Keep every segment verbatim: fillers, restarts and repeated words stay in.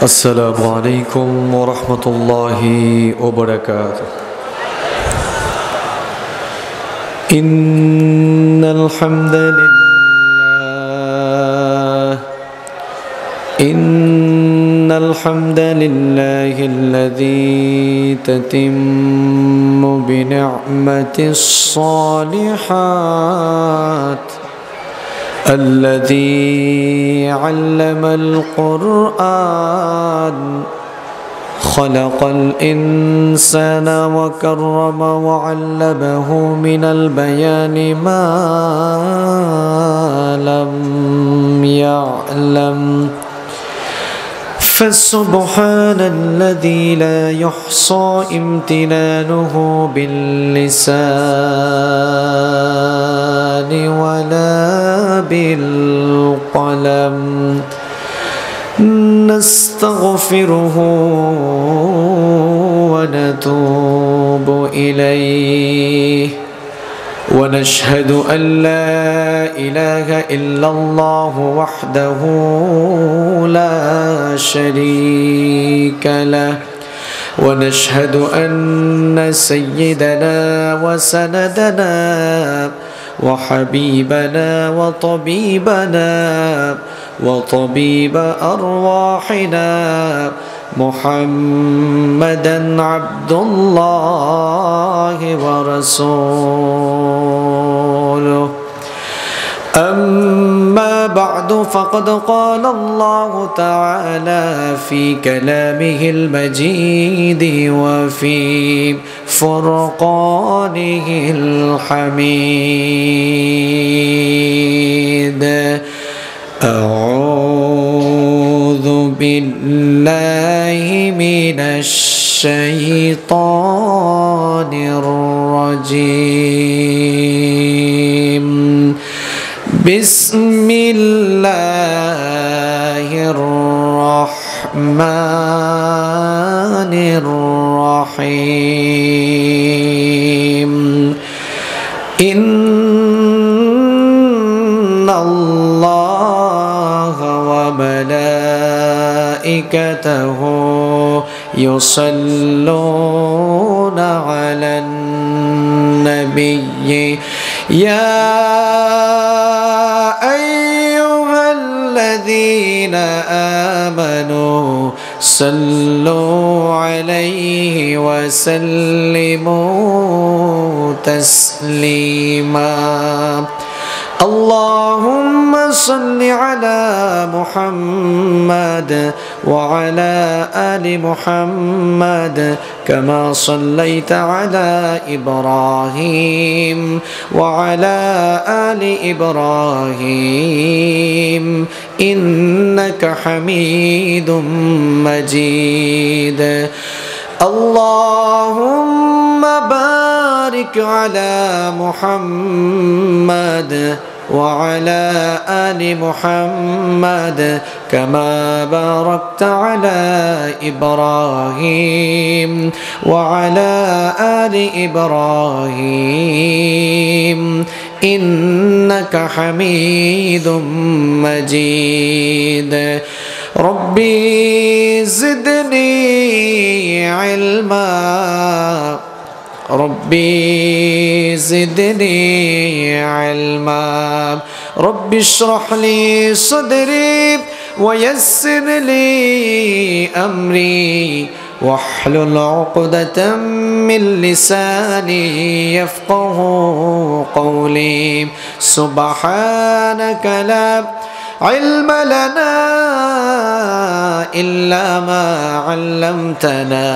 السلام عليكم ورحمة الله وبركاته. إن الحمد لله إن الحمد لله الذي تتم بنعمة الصالحات، الذي علم القرآن، خلق الإنسان وكرم وعلمه من البيان ما لم يعلم، فسبحان الذي لا يحصى امتنانه باللسان ولا بالقلم. نستغفره ونتوب إليه، ونشهد أن لا إله إلا الله وحده لا شريك له، ونشهد أن سيدنا وسندنا وحبيبنا وطبيبنا وطبيب أرواحنا محمدًا عبد الله ورسوله. أما بعد، فقد قال الله تعالى في كلامه المجيد وفي فرقانه الحميد: أعوذ بالله من الشيطان الرجيم. بسم الله الرحمن الرحيم. إن الله وملائكته يصلون على النبي يا أيها الذين آمنوا صلوا عليه وسلموا تسليما. اللهم صل على محمد وعلى آل محمد كما صليت على إبراهيم وعلى آل إبراهيم إنك حميد مجيد. اللهم بارك على محمد وعلى آل محمد كما باركت على إبراهيم وعلى آل إبراهيم إنك حميد مجيد. ربي زدني علما ربي زدني علما ربي اشرح لي صدري ويسر لي أمري واحلل عقدة من لساني يفقه قولي. سبحانك لا علم لنا إلا ما علمتنا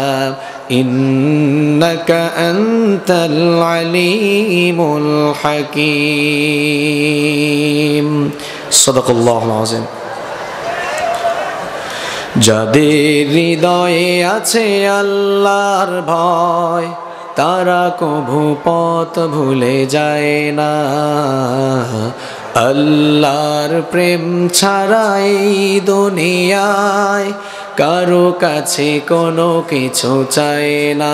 إنك أنت العليم الحكيم. صدق الله العظيم. যাদের হৃদয়ে আছে আল্লাহর ভয়, তারা কভু পথ ভুলে যায় না। আল্লাহর প্রেম ছাড়া এই দুনিয়ায় কারো কাছে কোনো কিছু চায় না,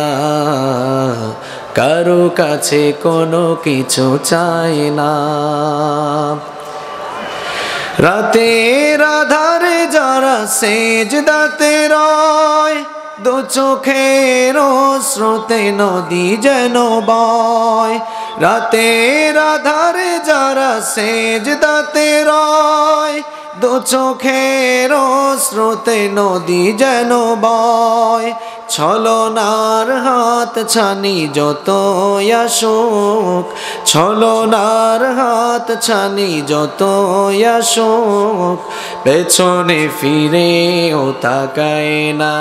কারো কাছে কোনো কিছু চায় না। রাতের আধারে যারা সেজদাতে রয়, দু চোখের স্রোতে নদী যেন বয়। রাতের আধারে যারা সেজদাতে রয়, দু চোখের স্রোতে নদী যেন বয়। ছলনার হাত ছানি যত আসুক, ছলনার হাত ছানি যত আসুক, পেছনে ফিরে ও তাকায় না,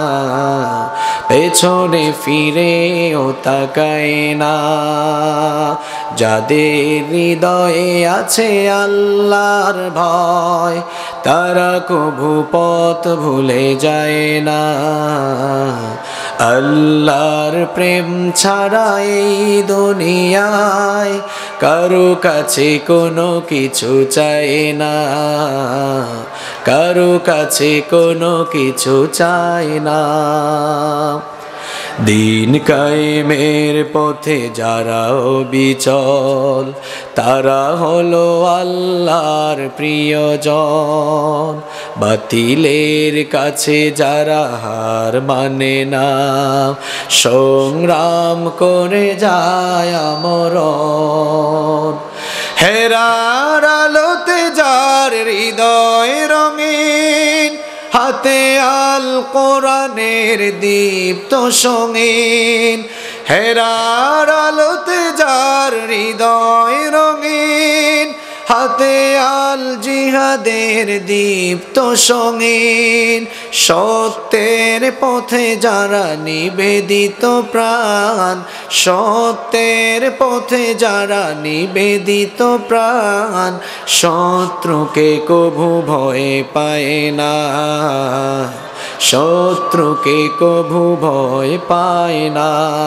পেছনে ফিরে ও তাকায় না। যাদের হৃদয়ে আছে আল্লাহর ভয়, তারা কভু পথ ভুলে যায় না। আল্লাহর প্রেম ছাড়া এই দুনিয়ায় কারো কাছে কোনো কিছু চায় না, কারো কাছে কোনো কিছু চায় না। দিন কায়েমের পথে যারা অবিচল, তারা হলো আল্লাহর প্রিয়জন। বাতিলের কাছে যারা হার মানে না, সংগ্রাম করে যায় আমরণ। হেরার আলোতে যার হৃদয় রঙিন, হাতে আল কোরআনের দীপ্ত সঙ্গীন। হেরার আলোতে যার হৃদয় রঙিন, হাতে আল জিহাদের দীপ্ত সঙ্গীন। সত্যের পথে যারা নিবেদিত প্রাণ, সত্যের পথে যারা নিবেদিত প্রাণ, শত্রুকে কভু ভয় পায় না, শত্রুকে কভু ভয় পায় না।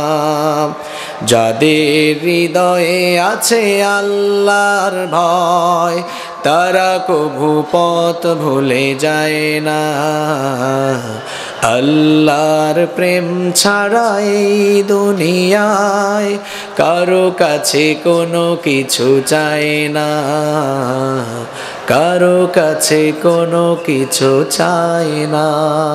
যাদের হৃদয়ে আছে আল্লাহর ভয়, তারা কভু পথ ভুলে যায় না। আল্লাহর প্রেম ছাড়া এই দুনিয়ায় কারো কাছে কোনো কিছু চায় না, কারো কাছে কোনো কিছু চায় না।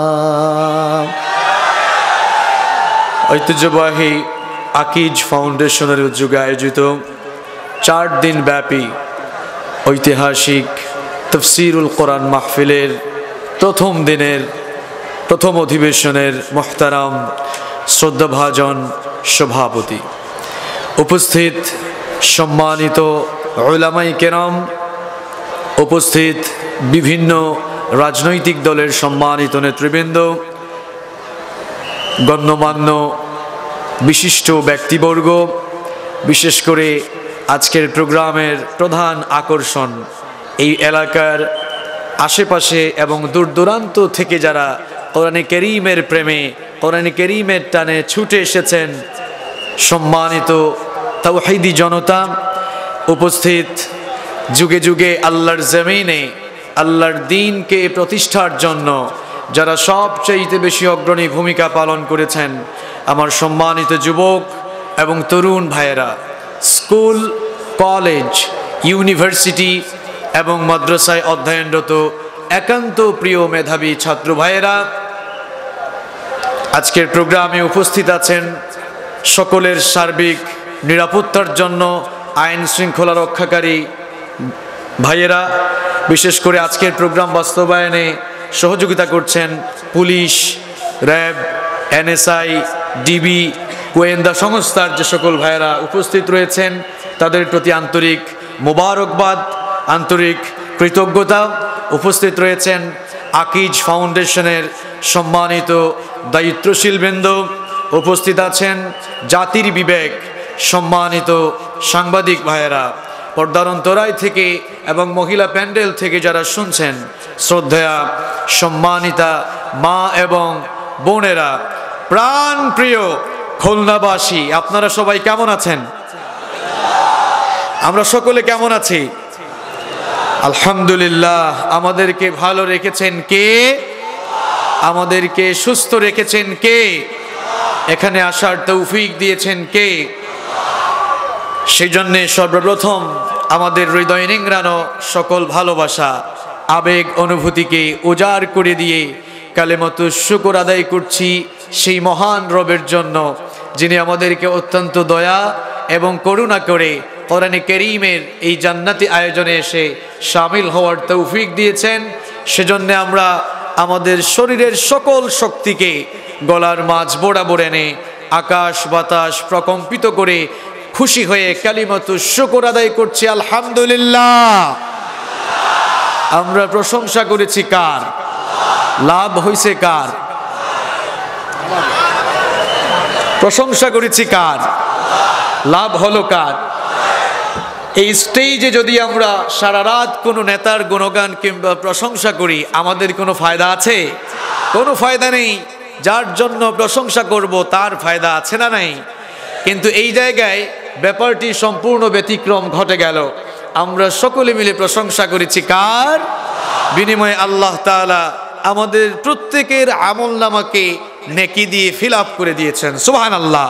ঐতিহ্যবাহী আকিজ ফাউন্ডেশনের উদ্যোগে আয়োজিত চার দিন ব্যাপী ঐতিহাসিক তফসিরুল কোরআন মাহফিলের প্রথম দিনের প্রথম অধিবেশনের মুহতারাম শ্রদ্ধাভাজন সভাপতি, উপস্থিত সম্মানিত উলামায়ে কেরাম, উপস্থিত বিভিন্ন রাজনৈতিক দলের সম্মানিত নেতৃবৃন্দ, গণ্যমান্য বিশিষ্ট ব্যক্তিবর্গ, বিশেষ করে আজকের প্রোগ্রামের প্রধান আকর্ষণ এই এলাকার আশেপাশে এবং দূর দূরান্ত থেকে যারা কোরআনে কারীমের প্রেমে, কোরআনে কারীমের টানে ছুটে এসেছেন, সম্মানিত তাওহীদি জনতা, উপস্থিত যুগে যুগে আল্লাহর জমিনে আল্লাহর দ্বীনকে প্রতিষ্ঠার জন্য যারা সবচেয়ে বেশি অগ্রণী ভূমিকা পালন করেছেন, আমার সম্মানিত যুবক এবং তরুণ ভাইয়েরা, স্কুল, কলেজ, ইউনিভার্সিটি এবং মাদ্রাসায় অধ্যয়নরত একান্ত প্রিয় মেধাবী ছাত্র ভাইয়েরা, আজকের প্রোগ্রামে উপস্থিত আছেন সকলের সার্বিক নিরাপত্তার জন্য আইন শৃঙ্খলা রক্ষাকারী ভাইয়েরা, বিশেষ করে আজকের প্রোগ্রাম বাস্তবায়নে সহযোগিতা করছেন পুলিশ, র্যাব, এনএসআই, ডিবি, গোয়েন্দা সংস্থার যে সকল ভাইয়েরা উপস্থিত রয়েছেন, তাদের প্রতি আন্তরিক মোবারকবাদ, আন্তরিক কৃতজ্ঞতা। উপস্থিত রয়েছেন আকিজ ফাউন্ডেশনের সম্মানিত দায়িত্বশীল বৃন্দ, উপস্থিত আছেন জাতির বিবেক সম্মানিত সাংবাদিক ভাইয়েরা, পর্দার অন্তরায় থেকে এবং মহিলা প্যান্ডেল থেকে যারা শুনছেন, শ্রদ্ধেয়া সম্মানিতা মা এবং বোনেরা, প্রাণ প্রিয় খুলনাবাসী, আপনারা সবাই কেমন আছেন? আমরা সকলে কেমন আছি? আলহামদুলিল্লাহ। আমাদেরকে ভালো রেখেছেন কে? আমাদেরকে সুস্থ রেখেছেন কে? এখানে আসার তৌফিক দিয়েছেন কে? সেই জন্যে সর্বপ্রথম আমাদের হৃদয় নিংড়ানো সকল ভালোবাসা আবেগ অনুভূতিকে উজাড় করে দিয়ে কালেমাতুশ শুকর আদায় করছি সেই মহান রবের জন্য, যিনি আমাদেরকে অত্যন্ত দয়া এবং করুণা করে কোরআনে কারীমের এই জান্নাতি আয়োজনে এসে শামিল হওয়ার তৌফিক দিয়েছেন। সেজন্য আমরা আমাদের শরীরের সকল শক্তিকে গলার মাঝ বরাবর এনে আকাশ বাতাস প্রকম্পিত করে খুশি হয়ে কালিমাতুশ শুকর আদায় করছি আলহামদুলিল্লাহ। আমরা প্রশংসা করেছি কার? লাভ হইছে কার? প্রশংসা করেছি কার? লাভ হলো কার? এই স্টেজে যদি আমরা সারা রাত কোনো নেতার গুণগান কিংবা প্রশংসা করি, আমাদের কোনো ফায়দা আছে? কোনো ফায়দা নেই। যার জন্য প্রশংসা করব তার ফায়দা আছে না নাই? কিন্তু এই জায়গায় ব্যাপারটি সম্পূর্ণ ব্যতিক্রম ঘটে গেল। আমরা সকলে মিলে প্রশংসা করেছি কার? বিনিময়ে আল্লাহ তাআলা আমাদের প্রত্যেকের আমলনামাকে নেকি দিয়ে ফিল আপ করে দিয়েছেন। সুবহানাল্লাহ।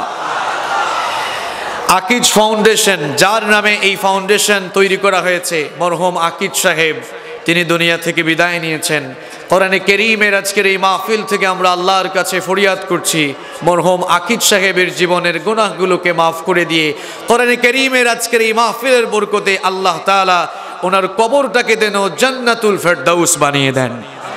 আকিজ ফাউন্ডেশন, যার নামে এই ফাউন্ডেশন তৈরি করা হয়েছে, মরহুম আকিজ সাহেব তিনি দুনিয়া থেকে বিদায় নিয়েছেন। কোরআনে কারীমের আজকের এই মাহফিল থেকে আমরা আল্লাহর কাছে ফরিয়াদ করছি, মরহুম আকিজ সাহেবের জীবনের গুনাহগুলোকে মাফ করে দিয়ে কোরআনে কারীমের আজকের এই মাহফিলের বরকতে আল্লাহ তাআলা ওনার কবরটাকে যেন জান্নাতুল ফেরদাউস বানিয়ে দেন।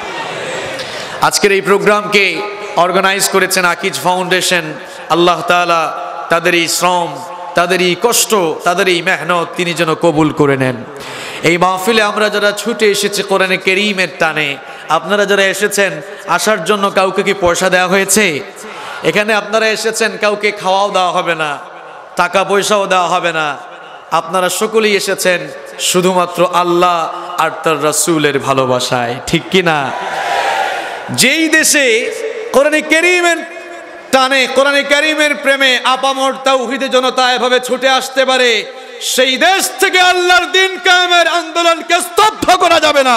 আজকের এই প্রোগ্রামকে অর্গানাইজ করেছেন আকিজ ফাউন্ডেশন। আল্লাহ তাআলা তাদের এই শ্রম, তাদের এই কষ্ট, তাদের এই মেহনত তিনি যেন কবুল করে নেন। এই মাহফিলে আমরা যারা ছুটে এসেছি কোরআনে কারীমের টানে, আপনারা যারা এসেছেন, আসার জন্য কাউকে কি পয়সা দেওয়া হয়েছে? এখানে আপনারা এসেছেন, কাউকে খাওয়াও দেওয়া হবে না, টাকা পয়সাও দেওয়া হবে না। আপনারা সকলেই এসেছেন শুধুমাত্র আল্লাহ আর তার রাসূলের ভালোবাসায়, ঠিক কি না? যেই দেশে কোরআনে কারীমের টানে, কোরআনে কারীমের প্রেমে আপামর তাওহীদের জনতা এভাবে ছুটে আসতে পারে, সেই দেশ থেকে আল্লাহর দ্বীন কায়েমের আন্দোলনকে স্তব্ধ করা যাবে না।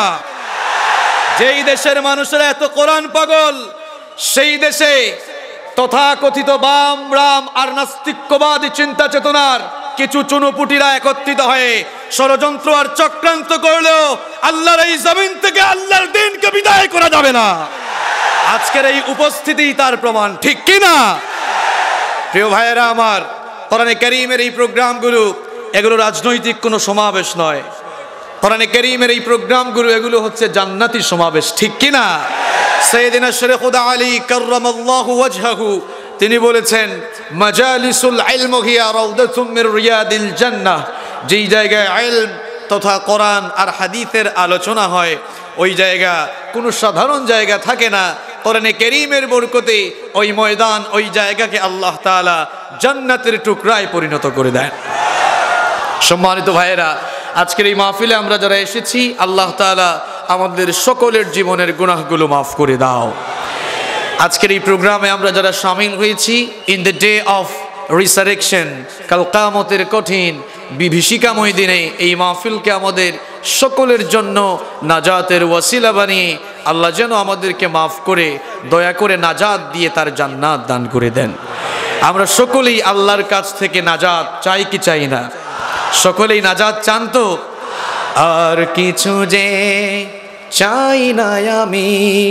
যেই দেশের মানুষেরা এত কোরআন পাগল, সেই দেশে তথাকথিত বাম রাম আর নাস্তিক্যবাদী চিন্তা চেতনার কিছু চুনোপুটিরা একত্রিত হয়ে ষড়যন্ত্র আর চক্রান্ত করলেও আল্লাহর এই জমিন থেকে আল্লাহর দ্বীনকে বিদায় করা যাবে না। আজকের এই উপস্থিতি তার প্রমাণ, ঠিক কি না? প্রিয় ভাইয়েরা আমার, কোরআনে কারীমের এই প্রোগ্রামগুলো এগুলো রাজনৈতিক কোনো সমাবেশ নয়। কোরআনে কারীমের এই প্রোগ্রামগুলো এগুলো হচ্ছে জান্নাতি সমাবেশ, ঠিক কি না? সাইয়েদিনা শেখ খুদা আলী কাররামাল্লাহু ওয়াজহাহু তিনি বলেছেন, মাজালিসুল ইলম হিয়া রাউদাতুম মির রিয়াদিল জান্নাহ। যেই জায়গায় ইলম তথা কোরআন আর হাদিসের আলোচনা হয়, ওই জায়গা কোনো সাধারণ জায়গা থাকে না। কোরআনে কারীমের বরকতে ওই ময়দান, ওই জায়গাকে আল্লাহ তাআলা জান্নাতের টুকরায় পরিণত করে দেন। সম্মানিত ভাইয়েরা, আজকের এই মাহফিলে আমরা যারা এসেছি, আল্লাহ তাআলা আমাদের সকলের জীবনের গুনাহগুলো মাফ করে দাও। আজকের এই প্রোগ্রামে আমরা যারা শামিল হয়েছি, in the day of resurrection, কাল কিয়ামতের কঠিন বিভীষিকাময় দিনে এই মাহফিলকে আমাদের সকলের জন্য নাজাতের ওয়াসিলা বানিয়ে আল্লাহ যেন আমাদেরকে মাফ করে দয়া করে নাজাত দিয়ে তার জান্নাত দান করে দেন। আমরা সকলেই আল্লাহর কাছ থেকে নাজাত চাই কি চাই না? সকলেই নাজাত চান তো? আর কিছু যে চাই না আমি,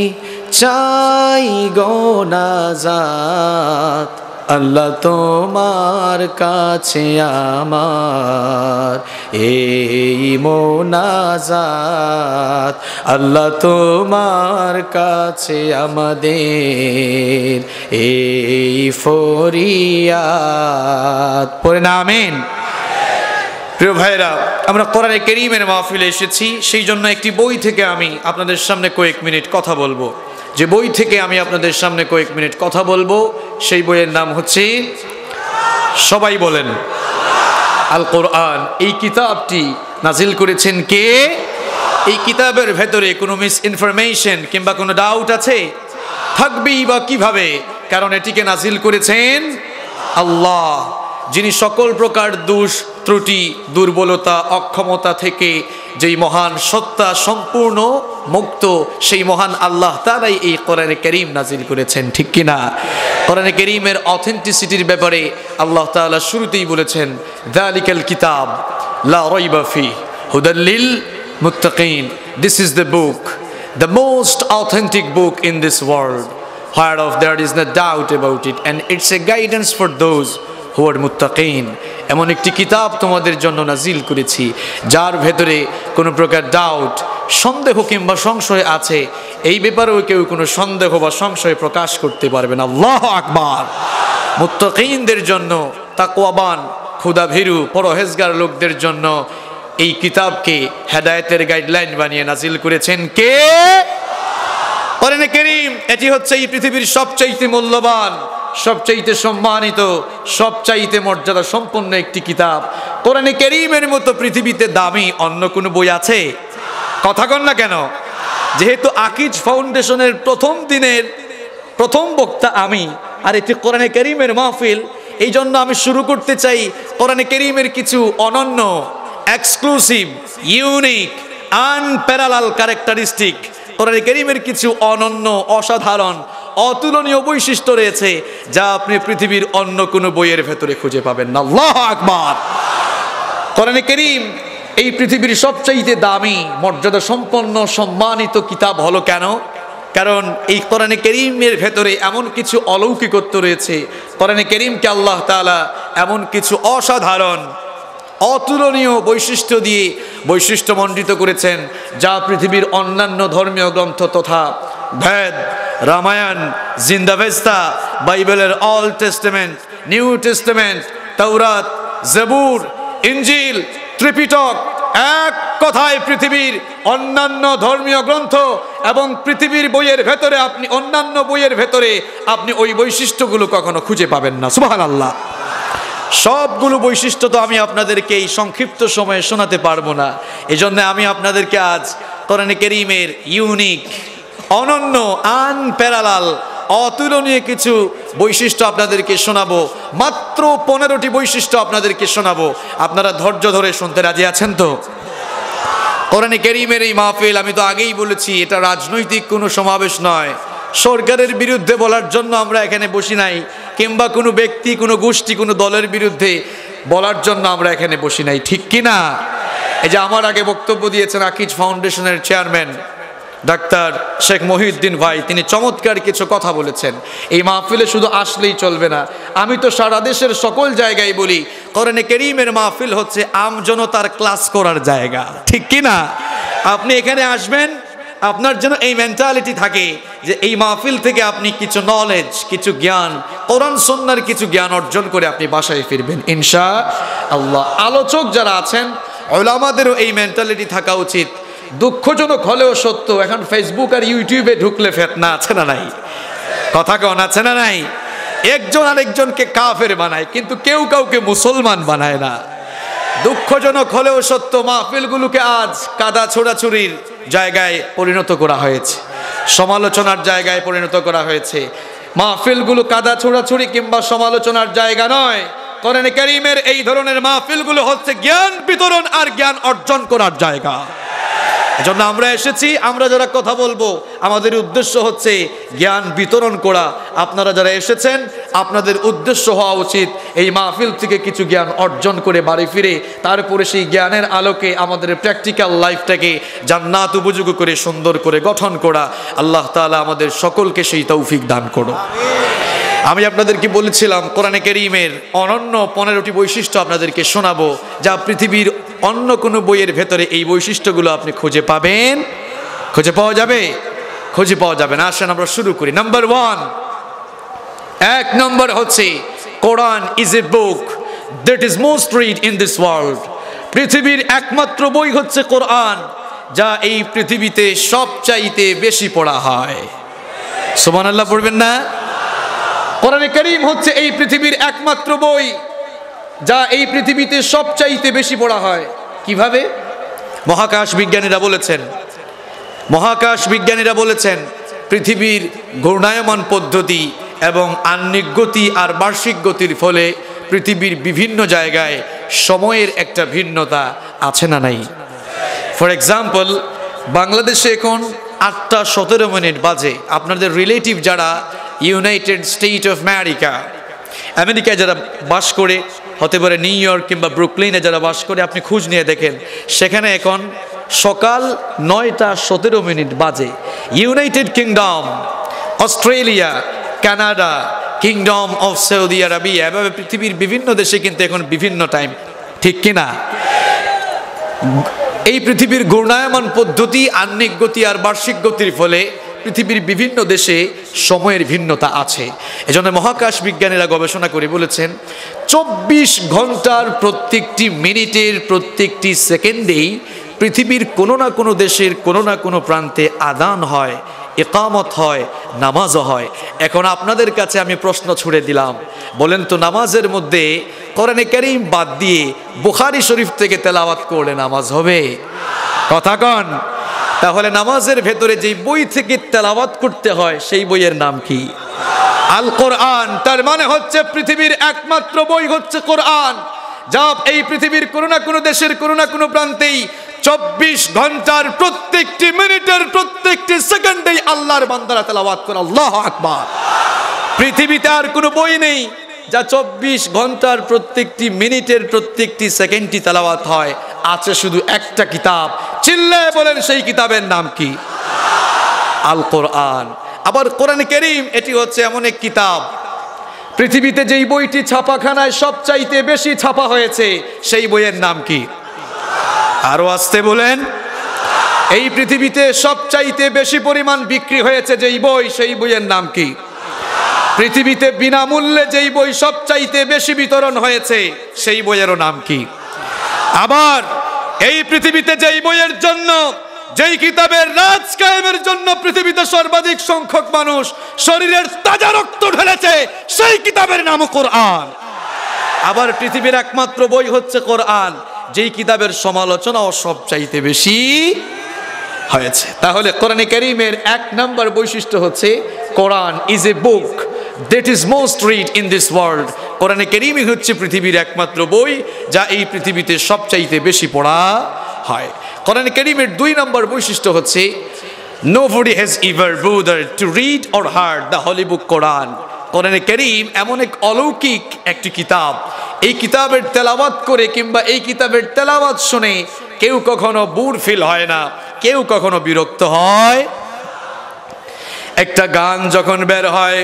চাই গো নাজাত, আল্লাহ তোমার কাছে আমার এই মোনাজাত, আল্লাহ তোমার কাছে আমাদের এই ফরিয়াদ। পড়ে না আমিন। প্রিয় ভাইরা, আমরা কোরআনে কারীমের মাহফিলে এসেছি, সেই জন্য একটি বই থেকে আমি আপনাদের সামনে কয়েক মিনিট কথা বলবো। যে বই থেকে আমি আপনাদের সামনে কয়েক মিনিট কথা বলবো, সেই বইয়ের নাম হচ্ছে, সবাই বলেন, আল কোরআন। এই কিতাবটি নাজিল করেছেন কে? এই কিতাবের ভেতরে কোনো মিস ইনফরমেশন কিংবা কোনো ডাউট আছে? থাকবেই বা কিভাবে? কারণ এটিকে নাজিল করেছেন আল্লাহ, যিনি সকল প্রকার দোষ ত্রুটি দুর্বলতা অক্ষমতা থেকে যেই মহান সত্তা সম্পূর্ণ মুক্ত, সেই মহান আল্লাহ তাআলাই এই কোরআনে কারীম নাজিল করেছেন, ঠিক কি না? কোরআনে কারীমের অথেন্টিসিটির ব্যাপারে আল্লাহ তাআলা শুরুতেই বলেছেন, যালিকাল কিতাব লা রাইবা ফি হুদাল লিল মুত্তাকিন। This is the book, the most authentic book in this world, whereof there is no doubt about it, and it's a guidance for those who are muttaqin. এমন একটি কিতাব তোমাদের জন্য নাজিল করেছি যার ভেতরে কোনো প্রকার ডাউট, সন্দেহ কিংবা সংশয় আছে, এই ব্যাপারেও কেউ কোনো সন্দেহ বা সংশয় প্রকাশ করতে পারবে না। আল্লাহু আকবার। মুত্তাকিনদের জন্য, তাকওয়াবান, খোদাভীরু, পরহেজগার লোকদের জন্য এই কিতাবকে হেদায়েতের গাইডলাইন বানিয়ে নাজিল করেছেন কে? কোরআনে কারীম। এটি হচ্ছে এই পৃথিবীর সবচাইতে মূল্যবান, সবচাইতে সম্মানিত, সবচাইতে মর্যাদা সম্পন্ন একটি কিতাব। কোরআনে কারীমের মতো পৃথিবীতে দামি অন্য কোনো বই আছে? কথা কন না কেন? যেহেতু আকিজ ফাউন্ডেশনের প্রথম দিনের প্রথম বক্তা আমি, আর এটি কোরআনে কারীমের মাহফিল, এই জন্য আমি শুরু করতে চাই কোরআনে কারীমের কিছু অনন্য, এক্সক্লুসিভ, ইউনিক, আনপ্যারালাল ক্যারেক্টারিস্টিক, কোরআনে কারীমের কিছু অনন্য, অসাধারণ, অতুলনীয় বৈশিষ্ট্য রয়েছে যা আপনি পৃথিবীর অন্য কোনো বইয়ের ভেতরে খুঁজে পাবেন না। আল্লাহু আকবার। কোরআনে কারীম এই পৃথিবীর সবচাইতে দামি, মর্যাদা সম্পন্ন, সম্মানিত কিতাব হলো কেন? কারণ এই কোরআনে কারীমের ভেতরে এমন কিছু অলৌকিকত্ব রয়েছে। কোরআনে কারীমকে আল্লাহ তাআলা এমন কিছু অসাধারণ, অতুলনীয় বৈশিষ্ট্য দিয়ে বৈশিষ্ট্যমণ্ডিত করেছেন যা পৃথিবীর অন্যান্য ধর্মীয় গ্রন্থ তথা ভেদ, রামায়ণ, জিন্দাভেস্তা, বাইবেলের অল টেস্টামেন্ট, নিউ টেস্টামেন্ট, তাওরাত, জবুর, ইনজিল, ত্রিপিটক, এক কথায় পৃথিবীর অন্যান্য ধর্মীয় গ্রন্থ এবং পৃথিবীর বইয়ের ভেতরে আপনি অন্যান্য বইয়ের ভেতরে আপনি ওই বৈশিষ্ট্যগুলো কখনো খুঁজে পাবেন না। সুবহানাল্লাহ। সবগুলো বৈশিষ্ট্য তো আমি আপনাদেরকে এই সংক্ষিপ্ত সময়ে শোনাতে পারবো না, এজন্য আমি আপনাদেরকে আজ কোরআনে কারীমের ইউনিক, অনন্য, আনপ্যারালাল, অতুলনীয় কিছু বৈশিষ্ট্য আপনাদেরকে শোনাবো। মাত্র পনেরোটি বৈশিষ্ট্য আপনাদেরকে শোনাবো। আপনারা ধৈর্য ধরে শুনতে রাজি আছেন তো? কোরআনে কারীমের এই মাহফিল, আমি তো আগেই বলেছি, এটা রাজনৈতিক কোনো সমাবেশ নয়। সরকারের বিরুদ্ধে বলার জন্য আমরা এখানে বসি নাই, কিংবা কোনো ব্যক্তি, কোনো গোষ্ঠী, কোনো দলের বিরুদ্ধে বলার জন্য আমরা এখানে বসি নাই, ঠিক কি না? এই যে আমার আগে বক্তব্য দিয়েছেন আকিজ ফাউন্ডেশনের চেয়ারম্যান ডাক্তার শেখ মহিউদ্দিন ভাই, তিনি চমৎকার কিছু কথা বলেছেন। এই মাহফিলে শুধু আসলেই চলবে না, আমি তো সারা দেশের সকল জায়গায় বলি কোরআনে কারীমের মাহফিল হচ্ছে আমজনতার ক্লাস করার জায়গা, ঠিক কি না? আপনি এখানে আসবেন, আপনার যেন এই মেন্টালিটি থাকে যে এই মাহফিল থেকে আপনি কিছু নলেজ, কিছু জ্ঞান, কোরআন সুন্নাহর কিছু জ্ঞান অর্জন করে আপনি বাসায় ফিরবেন ইনশাআল্লাহ। আলোচক যারা আছেন, উলামাদেরও এই মেন্টালিটি থাকা উচিত। দুঃখজনক হলেও সত্য, এখন ফেসবুক আর ইউটিউবে ঢুকলে ফিতনা আছে না নাই? কথা কন আছে না নাই? একজন আরেকজনকে কাফের বানায়, কিন্তু কেউ কাউকে মুসলমান বানায় না। দুঃখজনক হলেও সত্য, মাহফিলগুলোকে আজ কাদা ছোড়াছুরির জায়গায় পরিণত করা হয়েছে, সমালোচনার জায়গায় পরিণত করা হয়েছে। মাহফিলগুলো কাদা ছোড়াছুরি কিংবা সমালোচনার জায়গা নয়। কোরআনে কারীমের এই ধরনের মাহফিলগুলো হচ্ছে জ্ঞান বিতরণ আর জ্ঞান অর্জন করার জায়গা। এজন্য আমরা এসেছি, আমরা যারা কথা বলবো আমাদের উদ্দেশ্য হচ্ছে জ্ঞান বিতরণ করা। আপনারা যারা এসেছেন, আপনাদের উদ্দেশ্য হওয়া উচিত এই মাহফিল থেকে কিছু জ্ঞান অর্জন করে বাড়ি ফিরে তারপরে সেই জ্ঞানের আলোকে আমাদের প্র্যাকটিক্যাল লাইফটাকে জান্নাত উপযোগী করে সুন্দর করে গঠন করা। আল্লাহ তাআলা আমাদের সকলকে সেই তৌফিক দান করো। আমি আপনাদেরকে বলেছিলাম কোরআনে কারীমের অনন্য পনেরোটি বৈশিষ্ট্য আপনাদেরকে শোনাবো, যা পৃথিবীর অন্য কোনো বইয়ের ভেতরে এই বৈশিষ্ট্যগুলো আপনি খুঁজে পাবেন, খুঁজে পাওয়া যাবে, খুঁজে পাওয়া যাবে না। আসেন আমরা শুরু করি। নাম্বার ওয়ান, এক নম্বর হচ্ছে Quran is a book that is most read in this world. পৃথিবীর একমাত্র বই হচ্ছে কোরআন, যা এই পৃথিবীতে সবচাইতে বেশি পড়া হয়। সুবহানাল্লাহ পড়বেন না? কোরআনে কারীম হচ্ছে এই পৃথিবীর একমাত্র বই যা এই পৃথিবীতে সবচাইতে বেশি পড়া হয়। কিভাবে? মহাকাশ বিজ্ঞানীরা বলেছেন, মহাকাশ বিজ্ঞানীরা বলেছেন পৃথিবীর ঘূর্ণায়মান পদ্ধতি এবং আহ্নিক গতি আর বার্ষিক গতির ফলে পৃথিবীর বিভিন্ন জায়গায় সময়ের একটা ভিন্নতা আছে না নাই? ফর এক্সাম্পল, বাংলাদেশে এখন আটটা সতেরো মিনিট বাজে। আপনাদের রিলেটিভ যারা ইউনাইটেড স্টেট অফ আমেরিকা, আমেরিকায় যারা বাস করে, হতে পারে নিউ ইয়র্ক কিংবা ব্রুকলিনে যারা বাস করে, আপনি খোঁজ নিয়ে দেখেন সেখানে এখন সকাল নয়টা সতেরো মিনিট বাজে। United Kingdom, Australia, Canada, Kingdom of Saudi Arabia, এভাবে পৃথিবীর বিভিন্ন দেশে কিন্তু এখন বিভিন্ন টাইম, ঠিক কিনা? এই পৃথিবীর ঘূর্ণায়মান পদ্ধতি, আহ্নিক গতি আর বার্ষিক গতির ফলে পৃথিবীর বিভিন্ন দেশে সময়ের ভিন্নতা আছে। এজন্য মহাকাশ বিজ্ঞানীরা গবেষণা করে বলেছেন চব্বিশ ঘন্টার প্রত্যেকটি মিনিটের প্রত্যেকটি সেকেন্ডেই পৃথিবীর কোনো না কোনো দেশের কোনো না কোনো প্রান্তে আযান হয়, ইকামত হয়, নামাজও হয়। এখন আপনাদের কাছে আমি প্রশ্ন ছুড়ে দিলাম, বলেন তো নামাজের মধ্যে কোরআনে কারীম বাদ দিয়ে বুখারী শরীফ থেকে তেলাওয়াত করলে নামাজ হবে? কথা কন। তাহলে নামাজের ভেতরে যেই বই থেকে তেলাওয়াত করতে হয় সেই বইয়ের নাম কি? আল কোরআন। তার মানে হচ্ছে পৃথিবীর একমাত্র বই হচ্ছে কোরআন, যা এই পৃথিবীর কোনো না কোনো দেশের কোনো না কোনো প্রান্তেই চব্বিশ ঘন্টার প্রত্যেকটি মিনিটের প্রত্যেকটি সেকেন্ডেই আল্লাহর বান্দারা তেলাওয়াত করে। আল্লাহু আকবার। পৃথিবীতে আর কোনো বই নেই যা চব্বিশ ঘন্টার প্রত্যেকটি মিনিটের প্রত্যেকটি সেকেন্ডটি তেলাওয়াত হয়। আছে শুধু একটা কিতাব, চিল্লায়ে বলেন সেই কিতাবের নাম কি? আল কোরআন। আবার কোরআন কারীম এটি হচ্ছে এমন এক কিতাব, পৃথিবীতে যেই বইটি ছাপাখানায় সবচাইতে বেশি ছাপা হয়েছে সেই বইয়ের নাম কি? আরো আসতে বলেন। এই পৃথিবীতে সবচাইতে বেশি পরিমাণ বিক্রি হয়েছে যেই বই সেই বইয়ের নাম কি? পৃথিবীতে বিনামূল্যে যেই বই সবচাইতে বেশি বিতরণ হয়েছে সেই বইয়েরও নাম কি? আবার এই পৃথিবীতে যেই বইয়ের জন্য, যেই কিতাবের রাজ কায়েমের জন্য পৃথিবীতে সর্বাধিক সংখ্যক মানুষ শরীরের তাজা রক্ত ঢেলেছে সেই কিতাবের নাম কোরআন। আবার পৃথিবীর একমাত্র বই হচ্ছে কোরআন, যেই কিতাবের সমালোচনাও সবচাইতে বেশি হয়েছে। তাহলে কোরআনে কারীমের এক নাম্বার বৈশিষ্ট্য হচ্ছে Quran is a book that is most read in this world. কোরআনে কারীমই হচ্ছে পৃথিবীর একমাত্র বই যা এই পৃথিবীতে সবচাইতে বেশি পড়া হয়। কোরআনে কারীমের দুই নম্বর বৈশিষ্ট্য হচ্ছে nobody has ever bothered to read or heard the holy book Quran. কোরআনে কারীম এমন এক অলৌকিক একটি কিতাব, এই কিতাবের তেলাওয়াত করে কিংবা এই কিতাবের তেলাওয়াত শুনে কেউ কখনো বোর ফিল হয় না, কেউ কখনো বিরক্ত হয়। একটা গান যখন বের হয়,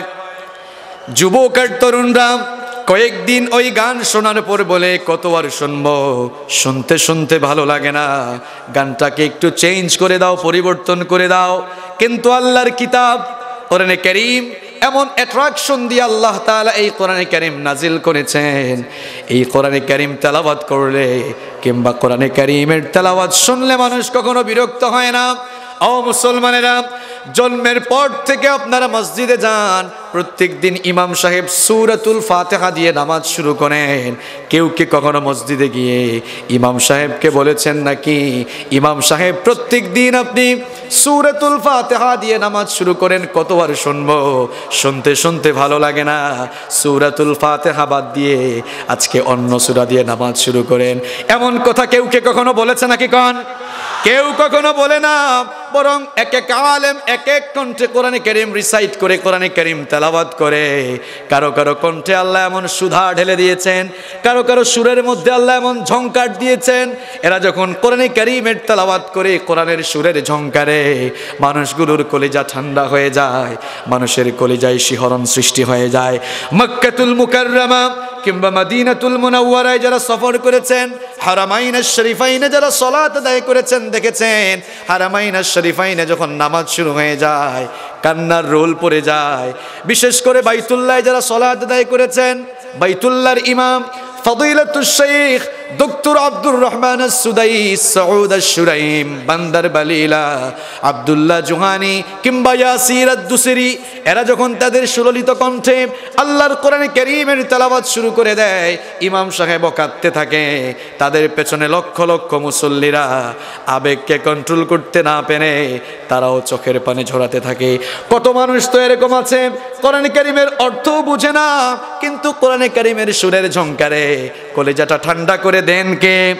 যুবক আর তরুণরা কয়েকদিন ওই গান শোনার পর বলে কত আর শুনবো, শুনতে শুনতে ভালো লাগে না, গানটাকে একটু চেঞ্জ করে দাও, পরিবর্তন করে দাও। কিন্তু আল্লাহর কিতাব কোরআনে কারীম এমন অ্যাট্রাকশন দিয়ে আল্লাহ তাআলা এই কোরআনে কারীম নাজিল করেছেন, এই কোরআনে কারীম তেলাওয়াত করলে কিংবা কোরআনে কারীমের তেলাওয়াত শুনলে মানুষ কখনো বিরক্ত হয় না। ও মুসলমানেরা, জন্মের পর থেকে আপনারা মসজিদে যান, প্রত্যেক দিন ইমাম সাহেব সূরাতুল ফাতিহা দিয়ে নামাজ শুরু করেন। কেউ কি কখনো মসজিদে গিয়ে ইমাম সাহেবকে বলেছেন নাকি ইমাম সাহেব প্রত্যেক দিন আপনি সূরাতুল ফাতিহা দিয়ে নামাজ শুরু করেন, কতবার শুনবো, শুনতে শুনতে ভালো লাগে না, সূরাতুল ফাতিহা বাদ দিয়ে আজকে অন্য সূরা দিয়ে নামাজ শুরু করেন, এমন কথা কেউ কে কখনো বলেছে নাকি? কন কেউ কখনো বলে না, বরং এক এক আলেম এক এক কণ্ঠে কোরআনে কারীম রিসাইট করে, কোরআনে কারীম তেলাওয়াত করে। কারো কারো কণ্ঠে আল্লাহ এমন সুধা ঢেলে দিয়েছেন, কারো কারো সুরের মধ্যে আল্লাহ এমন ঝংকার দিয়েছেন, এরা যখন কোরআনে কারীমের তেলাওয়াত করে কোরআনের সুরের ঝংকারে মানুষগুলোর কলিজা ঠান্ডা হয়ে যায়, মানুষের কলিজায় শিহরণ সৃষ্টি হয়ে যায়। মক্কাতুল মুকাররমা কিংবা মদিনাতুল মুনাওয়ারায় যারা সফর করেছেন, হারামাইন শরীফাইনে যারা সালাত আদায় করেছেন, দেখেছেন হারামাইন শরীফাইনে যখন নামাজ শুরু হয়ে যায় কান্নার রোল পড়ে যায়। বিশেষ করে বাইতুল্লাহে যারা সালাত আদায় করেছেন, বাইতুল্লাহর ইমাম ফদিলাতুশ শাইখ ডক্টর আব্দুর রহমান আস-সুদাইস, সউদ আশ-শুরাইম, বান্দার বালিলা, আব্দুল্লাহ জুহানি কিংবা ইয়াসির আদ-দুসরি, এরা যখন তাদের সুললিত কণ্ঠে আল্লাহর কোরআনে কারীমের তেলাওয়াত শুরু করে দেয়, ইমাম সাহেবও কাঁদতে থাকে। তাদের পেছনে লক্ষ লক্ষ মুসল্লিরা আবেগকে কন্ট্রোল করতে না পেরে তারাও চোখের পানি ঝরাতে থাকে। কত মানুষ তো এরকম আছে কোরআনে কারীমের অর্থও বুঝে না, কিন্তু কোরআনে কারীমের সুরের ঝংকারে কলিজাটা ঠান্ডা করে দেন কে?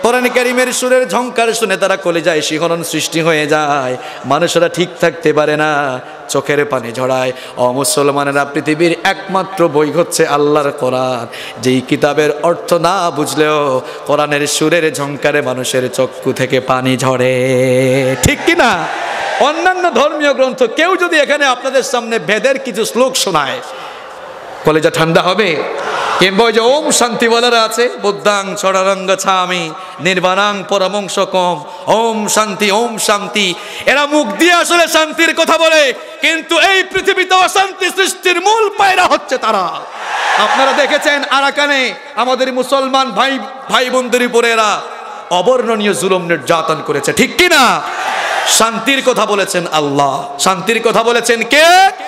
কোরআন কারীমের সুরের ঝংকার শুনে তারা কলিজায় শিহরণ সৃষ্টি হয়ে যায়, মানুষেরা ঠিক থাকতে পারে না, চোখের পানি ঝরায়। ও মুসলমানেরা, পৃথিবীর একমাত্র বই হচ্ছে আল্লাহর কোরআন, যেই কিতাবের অর্থ না বুঝলেও কোরআনের সুরের ঝংকারে মানুষের চক্ষু থেকে পানি ঝরে, ঠিক কি না? অন্যান্য ধর্মীয় গ্রন্থ কেউ যদি এখানে আপনাদের সামনে বেদের কিছু শ্লোক শোনায়, কলেজা ঠান্ডা হবে? কিংবা ওই যে ওম শান্তি বলারা আছে, বুদ্ধাং ছড়ারঙ্গ ছামি নির্বাণাং পরমংশ কম, ওম শান্তি ওম শান্তি, এরা মুখ দিয়ে আসলে শান্তির কথা বলে, কিন্তু এই পৃথিবীতে অশান্তি সৃষ্টির মূল পায়রা হচ্ছে তারা। আপনারা দেখেছেন আরাকানে আমাদের মুসলমান ভাই ভাই বোনদের উপরে এরা অবর্ণনীয় জুলুম নির্যাতন করেছে, ঠিক কি না? শান্তির কথা বলেছেন আল্লাহ, শান্তির কথা বলেছেন কে?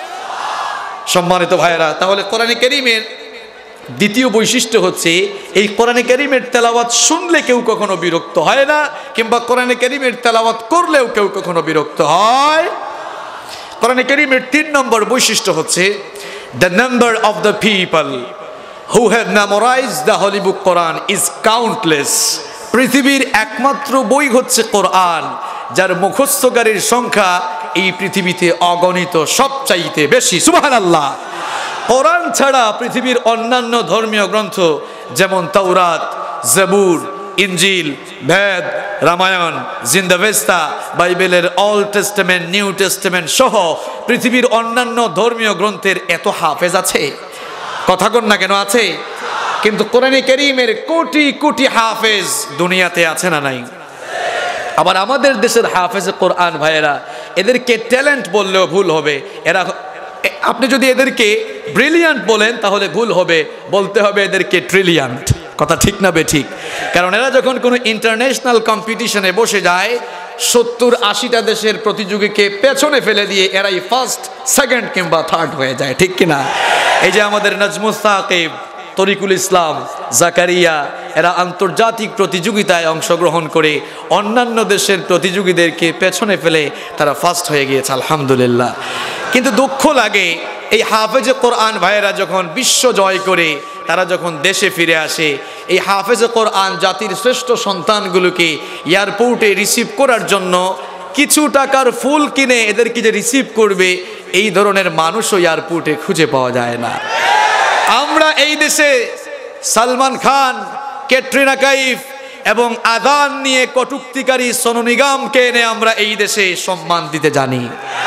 সম্মানিত ভাইয়েরা, তাহলে কোরআনে কারীমের দ্বিতীয় বৈশিষ্ট্য হচ্ছে এই কোরআনে কারীমের তেলাওয়াত শুনলে কেউ কখনো বিরক্ত হয় না, কিংবা কোরআনে কারীমের তেলাওয়াত করলেও কেউ কখনো বিরক্ত হয়। কোরআনে কারীমের তিন নম্বর বৈশিষ্ট্য হচ্ছে the number of the people who have memorized the holy book Quran is countless. পৃথিবীর একমাত্র বই হচ্ছে কোরআন, যার মুখস্থকারীর সংখ্যা এই পৃথিবীতে অগণিত, সবচাইতে বেশি। সুবহানাল্লাহ। কোরআন ছাড়া পৃথিবীর অন্যান্য ধর্মীয় গ্রন্থ যেমন তাওরাত, জাবুর, ইনজিল, ভেদ, রামায়ণ, জিন্দাভেস্তা, বাইবেলের অল্ড টেস্টামেন্ট, নিউ টেস্টামেন্ট সহ পৃথিবীর অন্যান্য ধর্মীয় গ্রন্থের এত হাফেজ আছে? কথা কন না কেন আছে? কিন্তু কোরআনে কারীমের কোটি কোটি হাফেজ দুনিয়াতে আছে না নাই? আবার আমাদের দেশের হাফেজে কোরআন ভাইয়েরা, এদেরকে ট্যালেন্ট বললেও ভুল হবে। এরা, আপনি যদি এদেরকে ব্রিলিয়ান্ট বলেন তাহলে ভুল হবে, বলতে হবে এদেরকে ট্রিলিয়ান্ট। কথা ঠিক না বে ঠিক? কারণ এরা যখন কোনো ইন্টারন্যাশনাল কম্পিটিশনে বসে যায়, সত্তর আশিটা দেশের প্রতিযোগীকে পেছনে ফেলে দিয়ে এরাই ফার্স্ট, সেকেন্ড কিংবা থার্ড হয়ে যায়, ঠিক কিনা? এই যে আমাদের নাজমুস সাকিব, তরিকুল ইসলাম, জাকারিয়া, এরা আন্তর্জাতিক প্রতিযোগিতায় অংশগ্রহণ করে অন্যান্য দেশের প্রতিযোগীদেরকে পেছনে ফেলে তারা ফার্স্ট হয়ে গিয়েছে, আলহামদুলিল্লাহ। কিন্তু দুঃখ লাগে, এই হাফেজে কোরআন ভাইয়েরা যখন বিশ্ব জয় করে তারা যখন দেশে ফিরে আসে, এই হাফেজে কোরআন জাতির শ্রেষ্ঠ সন্তানগুলোকে এয়ারপোর্টে রিসিভ করার জন্য কিছু টাকার ফুল কিনে এদেরকে যে রিসিভ করবে, এই ধরনের মানুষও এয়ারপোর্টে খুঁজে পাওয়া যায় না। আমরা এই দেশে সালমান খান, ক্যাটরিনা কাইফ এবং আযান নিয়ে কটূক্তিকারী সোনু নিগমকে এনে আমরা এই দেশে সম্মান দিতে জানি।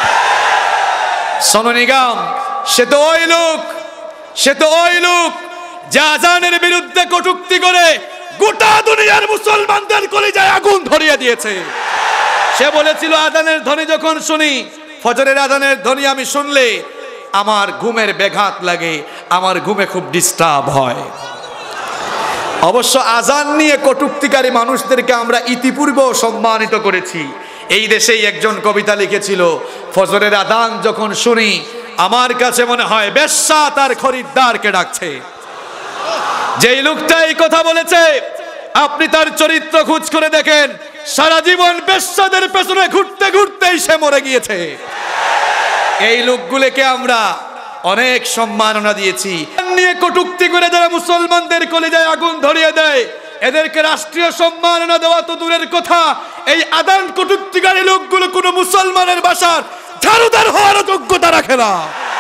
সোনু নিগম সে তো ওই লোক, সে তো ওই লোক যে আযানের বিরুদ্ধে কটূক্তি করে গোটা দুনিয়ার মুসলমানদের কলিজায় আগুন ধরিয়ে দিয়েছে। সে বলেছিল, আযানের ধ্বনি যখন শুনি, ফজরের আযানের ধ্বনি আমি শুনলে আমার ঘুমের ব্যাঘাত লাগে, আমার ঘুমে খুব ডিস্টার্ব হয়। অবশ্য আযান নিয়ে কটূক্তিকারী মানুষদেরকে আমরা ইতিপূর্বেও সম্মানিত করেছি। এই দেশেই একজন কবিতা লিখেছিল, ফজরের আযান যখন শুনি আমার কাছে মনে হয় বেশ্যা তার খরিদ্দারকে ডাকছে। যেই লোকটা এই কথা বলেছে, আপনি তার চরিত্র খোঁজ করে দেখেন, সারা জীবন বেশ্যাদের পেছনে ঘুরতে ঘুরতেই সে মরে গিয়েছে। এই লোকগুলোকে আমরা অনেক সম্মাননা দিয়েছি। নিয়ে কটূক্তি করে যারা মুসলমানদের কলিজায় আগুন ধরিয়ে দেয়, এদেরকে রাষ্ট্রীয় সম্মাননা দেওয়া তো দূরের কথা, এই আযান কটূক্তিকারী লোকগুলো কোনো মুসলমানের বাসার ঝাড়ুদার হওয়ার যোগ্যতা রাখে না।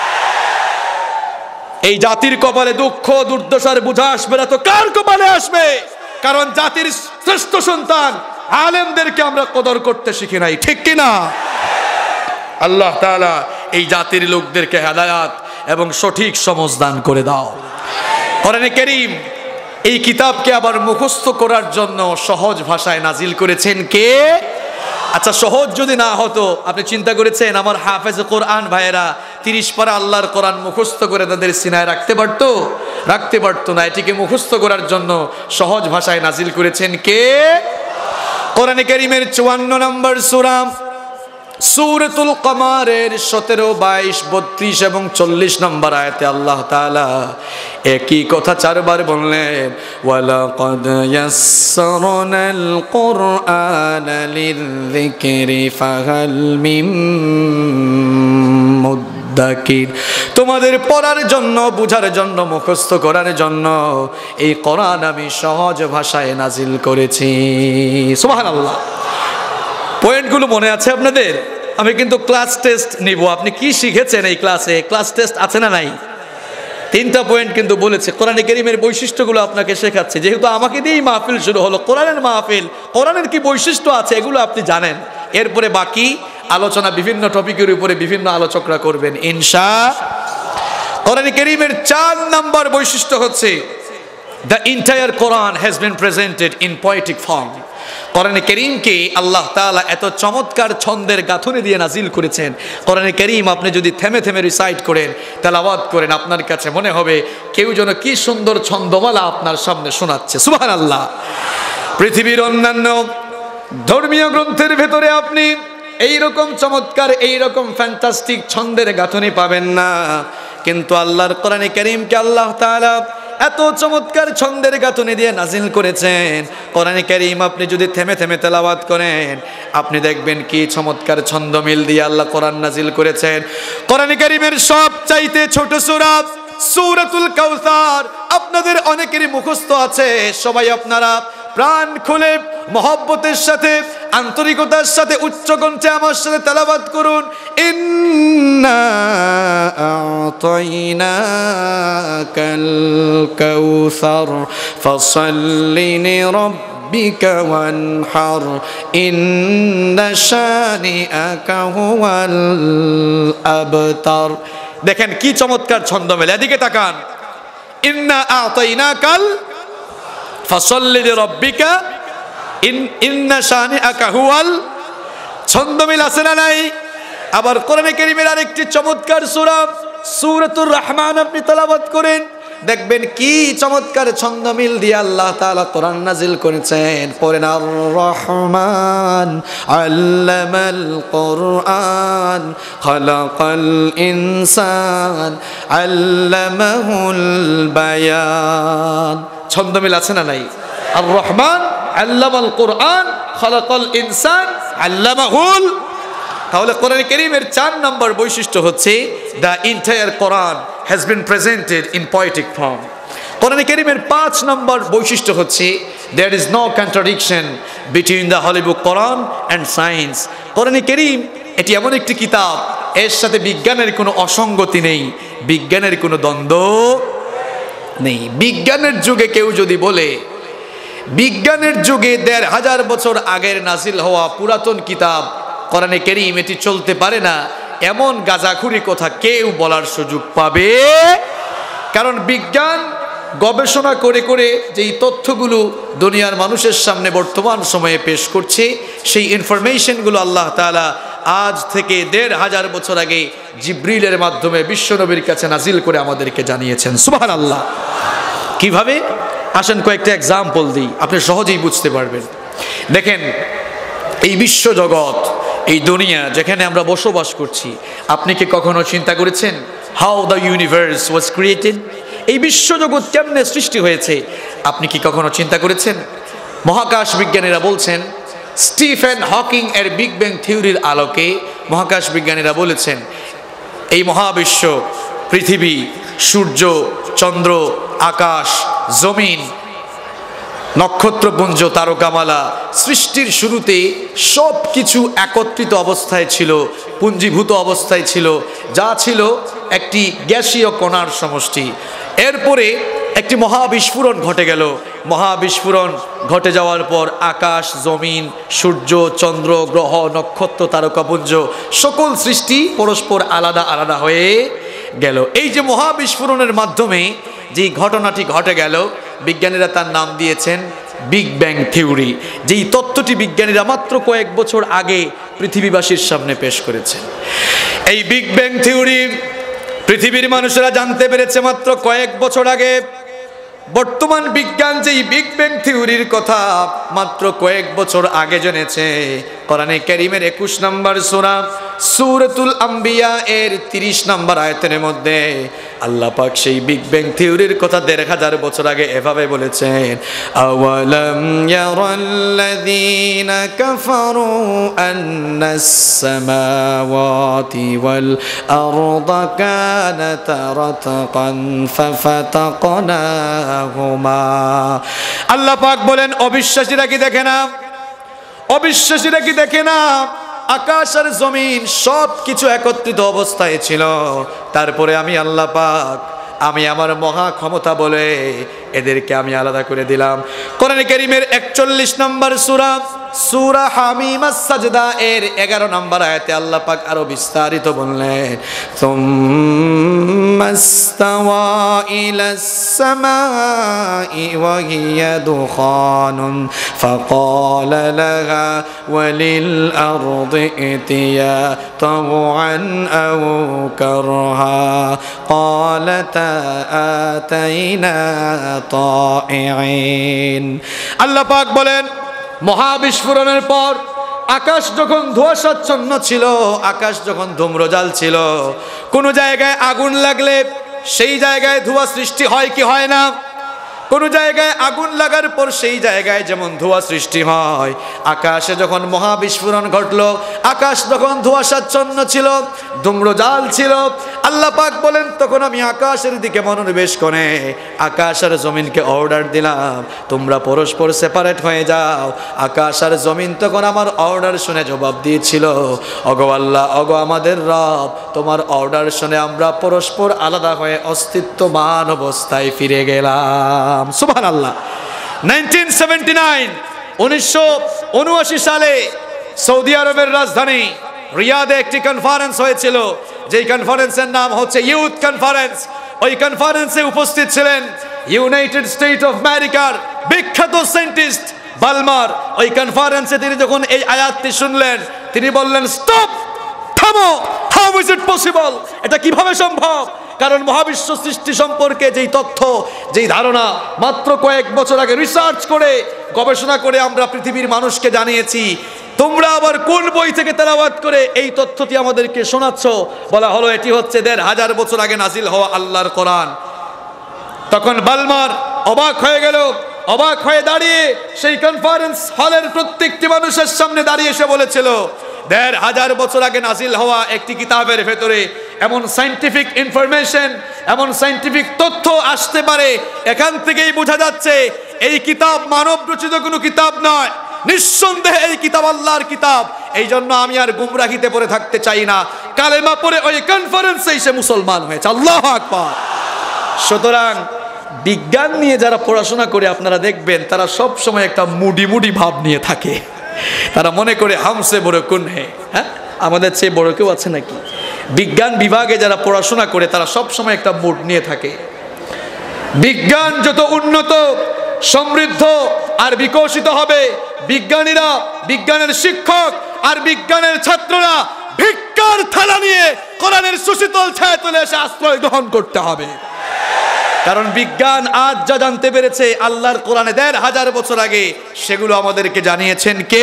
এই জাতির কপালে দুঃখ দুর্দশার বোঝা আসবে না তো কার কপালে আসবে? কারণ জাতির শ্রেষ্ঠ সন্তান আলেমদেরকে আমরা কদর করতে শিখি নাই, ঠিক কিনা? আল্লাহ তাআলা এই জাতির লোকদেরকে হেদায়াত এবং সঠিক সমঝ দান করে দাও। কোরআনে কারীম এই কিতাবকে আবার মুখস্থ করার জন্য সহজ ভাষায় নাজিল করেছেন কে? আচ্ছা, সহজ যদি না হতো, আপনি চিন্তা করেছেন আমার হাফেজে কোরআন ভাইয়েরা তিরিশ পারা আল্লাহর কোরআন মুখস্থ করে তাদের সিনায় রাখতে পারতো? রাখতে পারতো না। এটিকে মুখস্থ করার জন্য সহজ ভাষায় নাজিল করেছেন কে? কোরআনে কারীমের চুয়ান্ন নম্বর সূরা সূরাতুল কমারের সতেরো, বাইশ, বত্রিশ এবং চল্লিশ নম্বর আয়াতে আল্লাহ তাআলা একই কথা চারবার বললেন, ওয়ালাকাদ ইয়াসসারনাল কুরআনা লিযিকরি ফাহাল মিন মুদ্দাকির। মুদ্দাকির। তোমাদের পড়ার জন্য, বুঝার জন্য, মুখস্থ করার জন্য এই কোরআন আমি সহজ ভাষায় নাজিল করেছি। সুবহানাল্লাহ। পয়েন্টগুলো মনে আছে আপনাদের? আমি কিন্তু ক্লাস টেস্ট নিব। আপনি কি শিখেছেন এই ক্লাসে? ক্লাস টেস্ট আছে না নাই? তিনটা পয়েন্ট কিন্তু বলেছে। কোরআনে কারীমের বৈশিষ্ট্যগুলো আপনাকে শেখাচ্ছে। যেহেতু আমাকে দিয়েই মাহফিল শুরু হলো, কোরআনের মাহফিল, কোরআনের কি বৈশিষ্ট্য আছে এগুলো আপনি জানেন। এরপরে বাকি আলোচনা বিভিন্ন টপিকের উপরে বিভিন্ন আলোচকরা করবেন ইনশাআল্লাহ। কোরআনে কারীমের চার নাম্বার বৈশিষ্ট্য হচ্ছে the entire Quran has been presented in poetic form. কোরআনে কারীমকে আল্লাহ তাআলা এত চমৎকার ছন্দের গাঁথুনি দিয়ে নাজিল করেছেন। কোরআনে কারীম আপনি যদি থেমে থেমে রিসাইট করেন, তেলাওয়াত করেন, আপনার কাছে মনে হবে কেউ যেন কি সুন্দর ছন্দমালা আপনার সামনে শোনাচ্ছে। সুবহানাল্লাহ। পৃথিবীর অন্যান্য ধর্মীয় গ্রন্থের ভেতরে আপনি এইরকম চমৎকার, এইরকম ফ্যান্টাস্টিক ছন্দের গাঁথুনি পাবেন না, কিন্তু আল্লাহর কোরআনে কারীমকে আল্লাহ তাআলা এত চমৎকার ছন্দের গাঁথুনি দিয়ে নাজিল করেছেন। কোরআনে কারীম আপনি যদি থেমে থেমে তেলাওয়াত করেন, আপনি দেখবেন কি চমৎকার ছন্দ মিল দিয়ে আল্লাহ কোরআন নাজিল করেছেন। কোরআনে কারীমের সবচাইতে ছোট সূরা সূরাতুল কাউসার আপনাদের অনেকেরই মুখস্থ আছে। সবাই আপনারা প্রাণ খুলে মহব্বতের সাথে, আন্তরিকতার সাথে উচ্চ কণ্ঠে আমার সাথে তেলাওয়াত করুন। ইন্না আ'তাইনাকাল কাউসার ফাসাল্লি লিরাব্বিকা ওয়ানহার ইন্না শানিআকা হুয়াল আবতার। দেখেন কি চমৎকার ছন্দ মেলে, এদিকে তাকান। ইন্না আ'তাইনাকাল ফাসাল্লি লিরাব্বিকা ইন্না শানিআকা হুয়াল। ছন্দ মিল আছে না নাই? আবার কোরআনে কারীমের আরেকটি চমৎকার সূরা সূরাতুর রহমান আপনি তেলাওয়াত করেন, দেখবেন কি চমৎকার ছন্দ মিল দিয়ে আল্লাহ তাআলা কোরআন নাজিল করেছেন। পড়েন আর রহমান আল্লামাল কোরআন খালাকাল ইনসান আল্লামাহুল বায়ান। ছন্দ মিল আছে না নাই? আর রহমান আল্লামাল কোরআন খালাকাল ইনসান আল্লামাহুল। তাহলে কোরআন কারীমের চার নম্বর বৈশিষ্ট্য হচ্ছে the entire Quran has been presented in poetic form. কোরআন কারীমের পাঁচ নম্বর বৈশিষ্ট্য হচ্ছে there is no contradiction between the holy book Quran and science. কোরআন কারীম এটি এমন একটি কিতাব, এর সাথে বিজ্ঞানের কোনো অসঙ্গতি নেই, বিজ্ঞানের কোনো দ্বন্দ্ব নেই। বিজ্ঞানের যুগে কেউ যদি বলে বিজ্ঞানের যুগে দেড় হাজার বছর আগের নাজিল হওয়া পুরাতন কিতাব কোরআনে কারীম এটি চলতে পারে না, এমন গাজাখুরি কথা কেউ বলার সুযোগ পাবে? কারণ বিজ্ঞান গবেষণা করে করে যেই তথ্যগুলো দুনিয়ার মানুষের সামনে বর্তমান সময়ে পেশ করছে, সেই ইনফরমেশনগুলো আল্লাহ তাআলা আজ থেকে দেড় হাজার বছর আগে জিবরিলের মাধ্যমে বিশ্বনবীর কাছে নাজিল করে আমাদেরকে জানিয়েছেন। সুবহানাল্লাহ। কিভাবে? আসেন কয়েকটা এক্সাম্পল দিই, আপনি সহজেই বুঝতে পারবেন। দেখেন, এই বিশ্ব জগৎ, এই দুনিয়া যেখানে আমরা বসবাস করছি, আপনি কি কখনো চিন্তা করেছেন how the universe was created? এই বিশ্বজগৎ কেমনে সৃষ্টি হয়েছে আপনি কি কখনো চিন্তা করেছেন? মহাকাশ বিজ্ঞানীরা বলছেন, স্টিফেন হকিং এর বিগ ব্যাং থিওরির আলোকে মহাকাশ বিজ্ঞানীরা বলেছেন এই মহাবিশ্ব, পৃথিবী, সূর্য, চন্দ্র, আকাশ, জমিন, নক্ষত্রপুঞ্জ, তারকামালা, সৃষ্টির শুরুতে সব কিছু একত্রিত অবস্থায় ছিল, পুঞ্জীভূত অবস্থায় ছিল, যা ছিল একটি গ্যাসীয় কণার সমষ্টি। এরপরে একটি মহাবিস্ফোরণ ঘটে গেল। মহাবিস্ফোরণ ঘটে যাওয়ার পর আকাশ, জমিন, সূর্য, চন্দ্র, গ্রহ, নক্ষত্র, তারকাপুঞ্জ সকল সৃষ্টি পরস্পর আলাদা আলাদা হয়ে গেল। এই যে মহাবিস্ফোরণের মাধ্যমে যে ঘটনাটি ঘটে গেল, বিজ্ঞানীরা তার নাম দিয়েছেন বিগ ব্যাং থিওরি। যেই তত্ত্বটি বিজ্ঞানীরা মাত্র কয়েক বছর আগে পৃথিবীবাসীর সামনে পেশ করেছেন। এই বিগ ব্যাং থিওরি পৃথিবীর মানুষেরা জানতে পেরেছে মাত্র কয়েক বছর আগে। বর্তমান বিজ্ঞান যেই বিগ ব্যাং থিওরির কথা মাত্র কয়েক বছর আগে জেনেছে, কোরআনে কারীমের একুশ নম্বর সূরা সূরাতুল আম্বিয়া এর তিরিশ নম্বর আয়াতের মধ্যে আল্লাহ পাক সেই বিগ ব্যাং থিওরির কথা দেড় হাজার বছর আগে এভাবে বলেছেন, আওয়ালাম ইয়ারাল্লাযীনা কাফারু আন্নাস সামাওয়াতি ওয়াল আরদা কানাতা রাতকান ফাফাতাকনাহুমা। আল্লাহ পাক বলেন, অবিশ্বাসীরা কি দেখে না? অবিশ্বাসীরা কি দেখে না? আকাশ আর জমিন সব কিছু একত্রিত অবস্থায় ছিল, তারপরে আমি আল্লাহ পাক আমি আমার মহা ক্ষমতা বলে এদেরকে আমি আলাদা করে দিলাম। কোরআন কারীমের একচল্লিশ নম্বর সূরা সূরা হামিম আস-সাজদা এর এগারো নম্বর আয়াতে আল্লাহ পাক আরো বিস্তারিত বললেন, সুম্মাস্তাওয়া ইলাস সামাই ওয়া হিয়া দুখানুন ফাকালা লাহা ওয়ালিল আরদি ইতিয়া তাওআন আও কারহা ক্বালাতা আতাইনা তাইঈন। আল্লাহ পাক বলেন, মহাবিস্ফোরণের পর আকাশ যখন ধোঁয়াশাচ্ছন্ন ছিল, আকাশ যখন ধূম্রজাল ছিল, কোন জায়গায় আগুন লাগলে সেই জায়গায় ধোঁয়া সৃষ্টি হয় কি হয় না? কোন জায়গায় আগুন লাগার পর সেই জায়গায় যেমন ধোঁয়া সৃষ্টি হয়, আকাশে যখন মহাবিস্ফোরণ ঘটলো, আকাশ যখন ধোঁয়াশাচ্ছন্ন ছিল, ধূম্রজাল ছিল, আল্লাহ পাক বলেন তখন আমি আকাশের দিকে মনোনিবেশ করে আকাশ আর জমিনকে অর্ডার দিলাম, তোমরা পরস্পর সেপারেট হয়ে যাও। আকাশ আর জমিন তখন আমার অর্ডার শুনে জবাব দিয়েছিল, অগো আল্লাহ, অগো আমাদের রব, তোমার অর্ডার শুনে আমরা পরস্পর আলাদা হয়ে অস্তিত্ববান অবস্থায় ফিরে গেলাম। সুবহানাল্লাহ। নাইনটিন সেভেন্টি নাইন উনিশশো উনআশি সালে সৌদি আরবের রাজধানী রিয়াদে একটি কনফারেন্স হয়েছিল, যেই কনফারেন্সের নাম হচ্ছে ইউথ কনফারেন্স। ওই কনফারেন্সে উপস্থিত ছিলেন ইউনাইটেড স্টেট অফ আমেরিকার বিখ্যাত সায়েন্টিস্ট বালমার। ওই কনফারেন্সে তিনি যখন এই আয়াতটি শুনলেন, তিনি বললেন, স্টপ, থামো, হাউ ইজ ইট পসিবল, এটা কিভাবে সম্ভব? কারণ মহাবিশ্ব সৃষ্টি সম্পর্কে যেই তথ্য, যেই ধারণা মাত্র কয়েক বছর আগে রিসার্চ করে গবেষণা করে আমরা পৃথিবীর মানুষকে জানিয়েছি, তোমরা আবার কোন বই থেকে তেলাওয়াত করে এই তথ্যটি আমাদেরকে শোনাচ্ছ? বলা হলো এটি হচ্ছে দেড় হাজার বছর আগে নাজিল হওয়া আল্লাহর কোরআন। তখন বালমার অবাক হয়ে গেল, অবাক হয়ে দাঁড়িয়ে সেই কনফারেন্স হলের প্রত্যেকটি মানুষের সামনে দাঁড়িয়ে এসে বলেছিল, দেড় হাজার বছর আগে নাজিল হওয়া একটি কিতাবের ভেতরে এমন সায়েন্টিফিক ইনফরমেশন, এমন সায়েন্টিফিক তথ্য আসতে পারে, এখান থেকেই বোঝা যাচ্ছে এই কিতাব মানব রচিত কোনো কিতাব নয়, নিঃসন্দেহে এই কিতাব আল্লাহর কিতাব। এই জন্য আমি আর গুমরাহিতে পড়ে থাকতে চাই না। কালেমা পড়ে ওই কনফারেন্সে এসে মুসলমান হয়েছে। আল্লাহু আকবার। সুতরাং বিজ্ঞান নিয়ে যারা পড়াশোনা করে আপনারা দেখবেন তারা সব সময় একটা মুডি মুডি ভাব নিয়ে থাকে। তারা মনে করে হামসে বড় কোন হে, হ্যাঁ আমাদের চেয়ে বড় কেউ আছে নাকি? বিজ্ঞান বিভাগে যারা পড়াশোনা করে তারা সব সময় একটা মুড নিয়ে থাকে। বিজ্ঞান যত উন্নত, সমৃদ্ধ আর বিকশিত হবে, বিজ্ঞানীরা, বিজ্ঞানের শিক্ষক আর বিজ্ঞানের ছাত্ররা ভিক্ষার থালা নিয়ে কোরআনের সুশীতল ছায়াতলে এসে আশ্রয় গ্রহণ করতে হবে। কারণ বিজ্ঞান আজ যা জানতে পেরেছে আল্লাহর কোরআনে দেড় হাজার বছর আগে, সেগুলো আমাদেরকে জানিয়েছেন কে?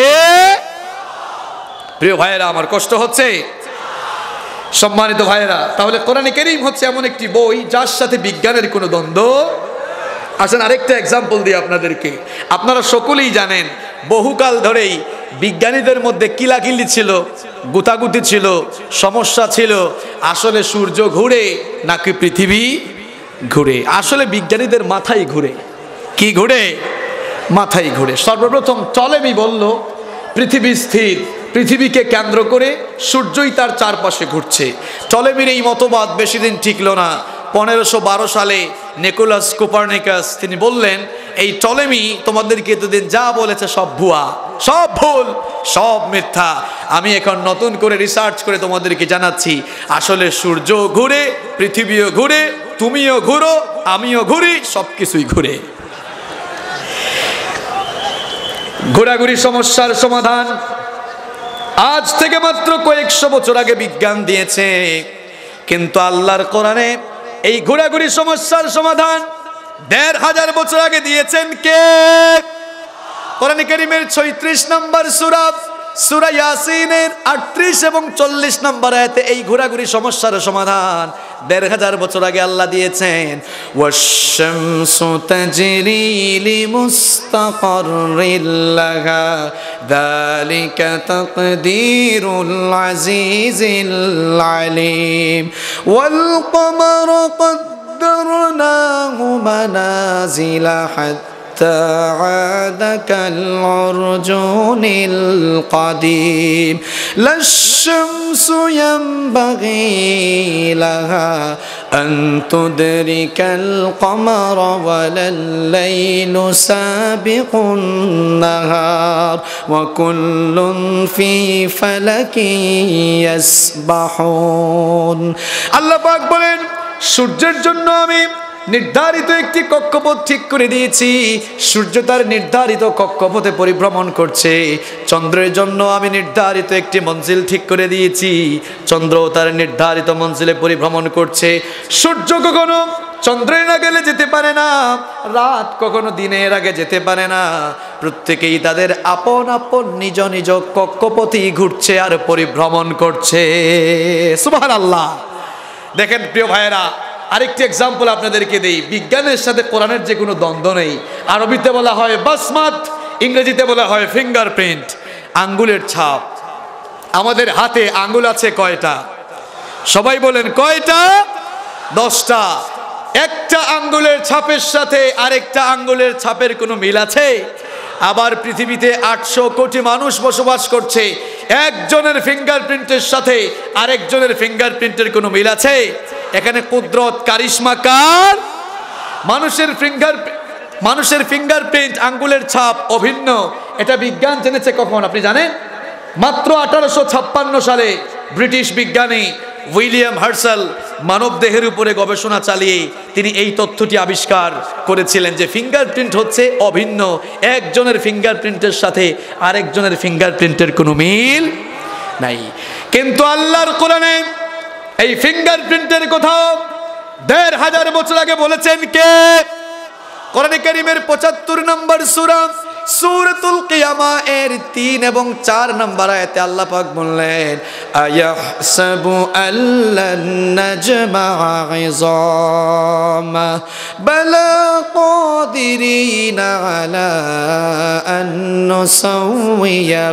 প্রিয় ভাইয়েরা, আমার কষ্ট হচ্ছে, সম্মানিত ভাইয়েরা। তাহলে কোরআনে কারীম হচ্ছে এমন একটি বই যার সাথে বিজ্ঞানের কোনো দ্বন্দ্ব। আসেন আরেকটা এক্সাম্পল দিই আপনাদেরকে। আপনারা সকলেই জানেন বহুকাল ধরেই বিজ্ঞানীদের মধ্যে কিলাকিলি ছিল, গুতাগুতি ছিল, সমস্যা ছিল, আসলে সূর্য ঘুরে নাকি পৃথিবী ঘুরে। আসলে বিজ্ঞানীদের মাথায় ঘুরে। কি ঘুরে? মাথায় ঘুরে। সর্বপ্রথম টলেমি বলল পৃথিবী স্থির, পৃথিবীকে কেন্দ্র করে সূর্যই তার চারপাশে ঘুরছে। টলেমির এই মতবাদ বেশি দিন টিকলো না। পনেরোশো বারো সালে নিকোলাস কোপারনিকাস তিনি বললেন, এই টলেমি তোমাদেরকে এতদিন যা বলেছে সব ভুয়া, সব ভুল, সব মিথ্যা। আমি এখন নতুন করে রিসার্চ করে তোমাদেরকে জানাচ্ছি, আসলে সূর্য ঘুরে, পৃথিবীও ঘুরে, তুমিও ঘুরো, আমিও ঘুরি, সব কিছুই ঘুরে। ঘোরাঘুরি সমস্যার সমাধান আজ থেকে মাত্র কয়েকশো বছর আগে বিজ্ঞান দিয়েছে, কিন্তু আল্লাহর কোরআনে এই ঘোরাঘুরি সমস্যার সমাধান দেড় হাজার বছর আগে দিয়েছেন কে? কোরআন কারীমের ছয়ত্রিশ নম্বর সূরা সূরা ইয়াসিনের আটত্রিশ এবং চল্লিশ নম্বর আয়াতে এই ঘোরাঘুরি সমস্যার সমাধান দেড় হাজার বছর আগে আল্লাহ দিয়েছেন। ওয়াশ-শামসু তাজরি লিমুস্তাকাররিল লাহা যালিকা তাকদীরুল আজিজিল আলীম ওয়াল কমারা قدرناه منازل حتى عاد كالعرجون القديم لا الشمس ينبغي لها أن تدرك القمر ولا الليل سابق النهار وكل في فلك يسبحون الله পাক বলেন সূর্যের জন্য আমি নির্ধারিত একটি কক্ষপথ ঠিক করে দিয়েছি, সূর্য তার নির্ধারিত কক্ষপথে পরিভ্রমণ করছে। চন্দ্রের জন্য আমি নির্ধারিত একটি মঞ্জিল ঠিক করে দিয়েছি, চন্দ্র তার নির্ধারিত মঞ্জিলে পরিভ্রমণ করছে। সূর্য কখনো চন্দ্রের আগে যেতে পারে না, রাত কখনো দিনের আগে যেতে পারে না, প্রত্যেকেই তাদের আপন আপন নিজ নিজ কক্ষপথে ঘুরছে আর পরিভ্রমণ করছে। সুবহানাল্লাহ। দেখেন প্রিয় ভাইয়েরা, আরেকটি এক্সাম্পল আপনাদেরকে দেই। বিজ্ঞানের সাথে কোরআনের যে কোনো দ্বন্দ্ব নেই। আরবিতে বলা হয় বাসমাত, ইংরেজিতে বলা হয় ফিঙ্গারপ্রিন্ট, আঙ্গুলের ছাপ। আমাদের হাতে আঙ্গুল আছে কয়টা? সবাই বলেন কয়টা? দশটা। একটা আঙ্গুলের ছাপের সাথে আরেকটা আঙ্গুলের ছাপের কোনো মিল আছে? আবার পৃথিবীতে আটশো কোটি মানুষ বসবাস করছে, একজনের ফিঙ্গারপ্রিন্টের সাথে আরেকজনের ফিঙ্গারপ্রিন্টের কোনো মিল আছে? এখানে কুদরত কারিশমা কার? মানুষের ফিঙ্গার মানুষের ফিঙ্গারপ্রিন্ট আঙ্গুলের ছাপ অভিন্ন। এটা বিজ্ঞান জেনেছে কখন আপনি জানেন? মাত্র আঠারোশো ছাপ্পান্ন সালে ব্রিটিশ বিজ্ঞানী উইলিয়াম হার্সেল মানব দেহের উপরে গবেষণা চালিয়ে তিনি এই তথ্যটি আবিষ্কার করেছিলেন যে ফিঙ্গারপ্রিন্ট হচ্ছে অভিন্ন, একজনের ফিঙ্গারপ্রিন্টের সাথে আরেকজনের ফিঙ্গারপ্রিন্টের কোনো মিল নাই। কিন্তু আল্লাহর কোরআনে এই ফিঙ্গারপ্রিন্টের কথা দেড় হাজার বছর আগে বলেছেন কে? কোরআনে কারীমের পঁচাত্তর নম্বর সূরা সূরাতুল কিয়ামা এর তিন এবং চার নম্বর আয়াতে আল্লাহ পাক বললেন আয়াহসাবু আল্লান নাজমা'a 'ইযামা বালা কাদিরিনা আলা আন নুসাউইয়া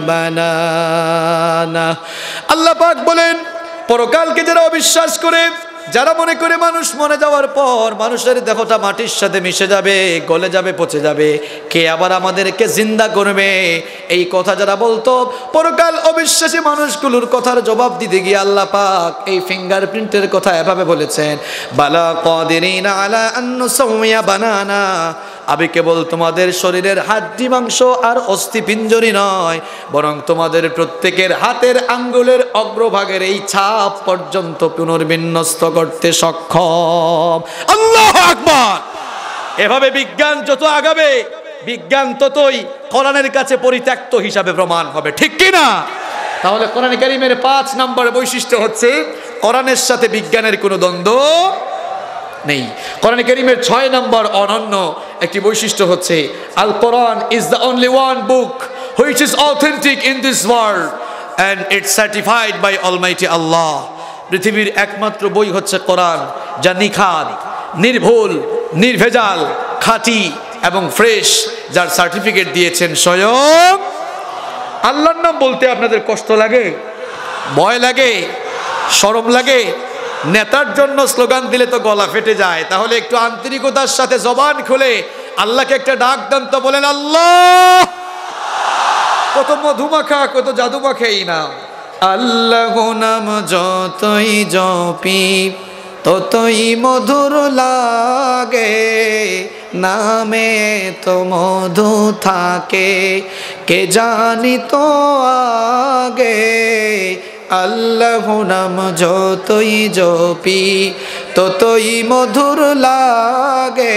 বানানা। আল্লাহ পাক বলেন পরকালকে যারা অবিশ্বাস করে, যারা মনে করে মানুষ মরে যাওয়ার পর মানুষের দেহটা মাটির সাথে মিশে যাবে, গলে যাবে, পচে যাবে, কে আবার আমাদেরকে জিন্দা করবে, এই কথা যারা বলতো, পরকাল অবিশ্বাসী মানুষগুলোর কথার জবাব দিতে গিয়ে আল্লাহ পাক এই ফিঙ্গারপ্রিন্টের কথা এভাবে বলেছেন বালা কাদিরিনা আলা আন নুসাউইয়া বানানা। আমি কেবল তোমাদের শরীরের হাড্ডি মাংস আর অস্থি পিঞ্জরি নয়, বরং তোমাদের প্রত্যেকের হাতের আঙ্গুলের অগ্রভাগের এই ছাপ পর্যন্ত পুনর্বিন্যস্ত করতে সক্ষম। আল্লাহু আকবার। এভাবে বিজ্ঞান যত আগাবে, বিজ্ঞান ততই কোরআনের কাছে পরিত্যক্ত হিসাবে প্রমাণ হবে, ঠিক কি না? তাহলে কোরআন কারীমের পাঁচ নম্বর বৈশিষ্ট্য হচ্ছে কোরআনের সাথে বিজ্ঞানের কোনো দ্বন্দ্ব নেই। কোরআন কারীমের ছয় নম্বর অনন্য একটি বৈশিষ্ট্য হচ্ছে Al Quran is the only one book which is authentic in this world and it's certified by almighty Allah. পৃথিবীর একমাত্র বই হচ্ছে কোরআন, যা নিখাদ, নির্ভুল, নির্ভেজাল, খাঁটি এবং ফ্রেশ, যার সার্টিফিকেট দিয়েছেন স্বয়ং আল্লাহর নাম বলতে আপনাদের কষ্ট লাগে, ভয় লাগে, শরম লাগে? নেতার জন্য স্লোগান দিলে তো গলা ফেটে যায়, তাহলে একটু আন্তরিকতার সাথে জবান খুলে আল্লাহকে একটা ডাক দেন তো, বলেন আল্লাহ। কত মধুমাখা, কত জাদুমাখা এই নাম। আল্লাহ নাম যতই জপি ততই মধুর লাগে, নামে তো মধু থাকে কে জানি তো আগে। আল্লাহ নাম যতই জপি ততই মধুর লাগে,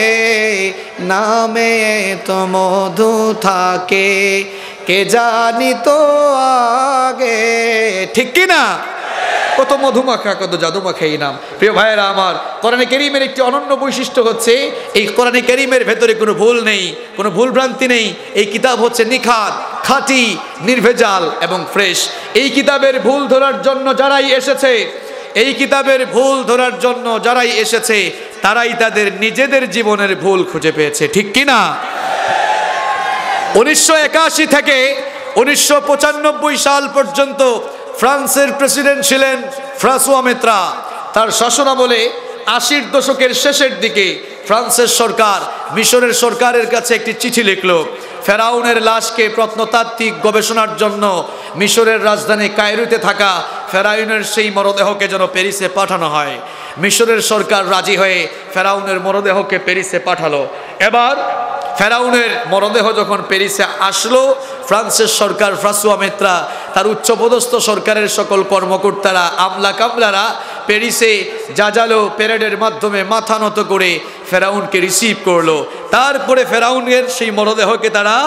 নামে তো মধু থাকে কে জানি তো আগে, ঠিক কি না? কত মধুমাখা, কত জাদুমাখা এই নাম। প্রিয় ভাইয়েরা আমার, কোরআনে কারীমের একটি অনন্য বৈশিষ্ট্য হচ্ছে এই কোরআনে কারীমের ভেতরে কোনো ভুল নেই, কোনো ভুল ভ্রান্তি নেই। এই কিতাব হচ্ছে নিখাত, খাঁটি, নির্ভেজাল এবং ফ্রেশ। এই কিতাবের ভুল ধরার জন্য যারাই এসেছে এই কিতাবের ভুল ধরার জন্য যারাই এসেছে তারাই তাদের নিজেদের জীবনের ভুল খুঁজে পেয়েছে, ঠিক কিনা? উনিশশো একাশি থেকে উনিশশো পঁচানব্বই সাল পর্যন্ত ফ্রান্সের প্রেসিডেন্ট ছিলেন ফ্রাঁসোয়া মিত্রা। তার শাসনামলে আশির দশকের শেষের দিকে ফ্রান্সের সরকার মিশরের সরকারের কাছে একটি চিঠি লিখল। ফেরাউনের লাশকে প্রত্নতাত্ত্বিক গবেষণার জন্য মিশরের রাজধানী কায়রোতে থাকা ফেরাউনের সেই মরদেহকে যেন প্যারিসে পাঠানো হয়। মিশরের সরকার রাজি হয়ে ফেরাউনের মরদেহকে প্যারিসে পাঠালো। এবার ফেরাউনের মরদেহ যখন প্যারিসে আসলো, ফ্রান্সের সরকার ফ্রাঁসোয়া মিত্রা তার উচ্চপদস্থ সরকারের সকল কর্মকর্তারা, আমলা কামলারা প্যারিসে জাজালো প্যারেডের মাধ্যমে মাথা নত করে ফেরাউনকে রিসিভ করলো। তারপরে ফেরাউনের সেই মরদেহকে তারা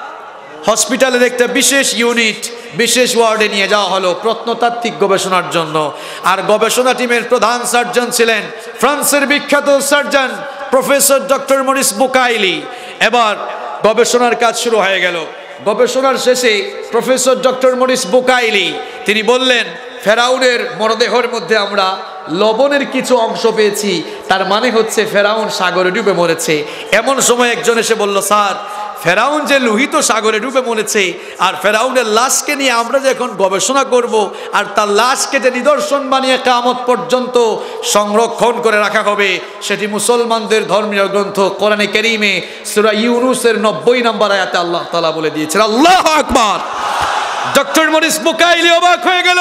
হসপিটালের একটা বিশেষ ইউনিট, বিশেষ ওয়ার্ডে নিয়ে যাওয়া হলো প্রত্নতাত্ত্বিক গবেষণার জন্য। আর গবেষণা টিমের প্রধান সার্জন ছিলেন ফ্রান্সের বিখ্যাত surgeon professor doctor Maurice Bucaille. এবার গবেষণার কাজ শুরু হয়ে গেল। গবেষণার শেষে প্রফেসর ডক্টর মরিস বুকাইলি তিনি বললেন, ফেরাউনের মরদেহের মধ্যে আমরা লবণের কিছু অংশ পেয়েছি, তার মানে হচ্ছে ফেরাউন সাগরে ডুবে মরেছে। এমন সময় একজন এসে বলল, স্যার ফেরাউন যে লোহিত সাগরে ডুবে মরেছে আর ফেরাউনের লাশকে নিয়ে আমরা যে এখন গবেষণা করব আর তার লাশকে যে নিদর্শন বানিয়ে কিয়ামত পর্যন্ত সংরক্ষণ করে রাখা হবে, সেটি মুসলমানদের ধর্মীয় গ্রন্থ কোরআনে কারীমে সূরা ইউনূসের নব্বই নম্বর আয়াতে আল্লাহ তাআলা বলে দিয়েছেন। আল্লাহু আকবার। ডক্টর মরিস বুকাইলি অবাক হয়ে গেল।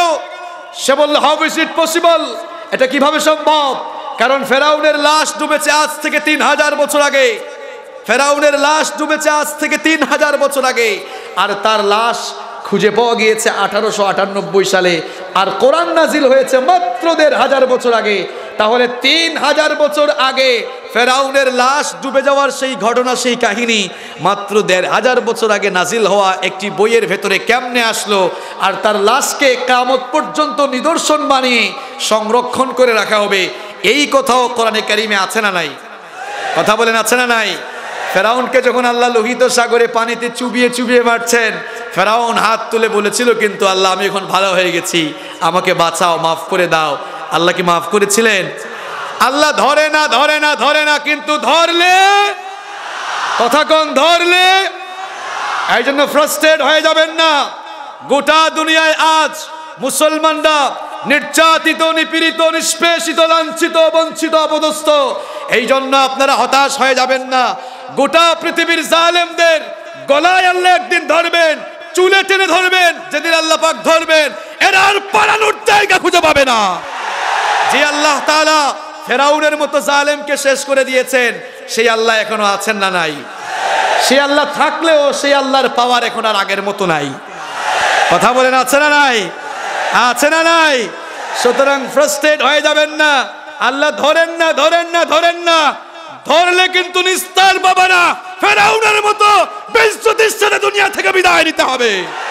সে বলল, হাউ ইজ ইট পসিবল? এটা কিভাবে সম্ভব? কারণ ফেরাউনের লাশ ডুবেছে আজ থেকে তিন হাজার বছর আগে। ফেরাউনের লাশ ডুবেছে আজ থেকে তিন হাজার বছর আগে, আর তার লাশ খুঁজে পাওয়া গিয়েছে আঠারোশো আটানব্বই সালে, আর কোরআন নাজিল হয়েছে মাত্র দেড় হাজার বছর আগে। তাহলে তিন হাজার বছর আগে ফেরাউনের লাশ ডুবে যাওয়ার সেই ঘটনা, সেই কাহিনী মাত্র দেড় হাজার বছর আগে নাজিল হওয়া একটি বইয়ের ভেতরে কেমনে আসলো? আর তার লাশকে কিয়ামত পর্যন্ত নিদর্শন বানিয়ে সংরক্ষণ করে রাখা হবে, এই কথাও কোরআনে কারীমে আছে না নাই? কথা বলেন, আছে না নাই? ফেরাউনকে যখন আল্লাহ লোহিত সাগরে পানিতে চুবিয়ে চুবিয়ে মারছেন, ফেরাউন হাত তুলে বলেছিল, কিন্তু আল্লাহ আমি এখন ভালো হয়ে গেছি, আমাকে বাঁচাও, মাফ করে দাও। আল্লাহ কি মাফ করেছিলেন? আল্লাহ ধরে না, ধরে না, ধরে না, কিন্তু ধরলে, কথা কোন, ধরলে। এই জন্য ফ্রাস্ট্রেট হয়ে যাবেন না। গোটা দুনিয়ায় আজ মুসলমানরা নির্যাতিত, নিপীড়িত, নিষ্পেষিত, লাঞ্ছিত, বঞ্চিত, অপদস্থ। এই জন্য আপনারা হতাশ হয়ে যাবেন না। গোটা পৃথিবীর জালেমদের গলায় আল্লাহ একদিন ধরবেন, চুলে টেনে ধরবেন। যেদিন আল্লাহ পাক ধরবেন, এরা আর পালানোর জায়গা খুঁজে পাবে না। যে আল্লাহ তাআলা ফেরাউনের মতো জালেমকে শেষ করে দিয়েছেন, সেই আল্লাহ এখনো আছেন না নাই? সেই আল্লাহ থাকলেও সেই আল্লাহর পাওয়ার এখন আর আগের মতো নাই। কথা বলেন, আছে না নাই? আছে না নাই? সুতরাং ফ্রাস্ট্রেট হয়ে যাবেন না। আল্লাহ ধরেন না, ধরেন না, ধরেন না। ধরলে কিন্তু নিস্তার পাবে না। ফেরাউনের মতো বেইজ্জতির সাথে দুনিয়া থেকে বিদায় নিতে হবে।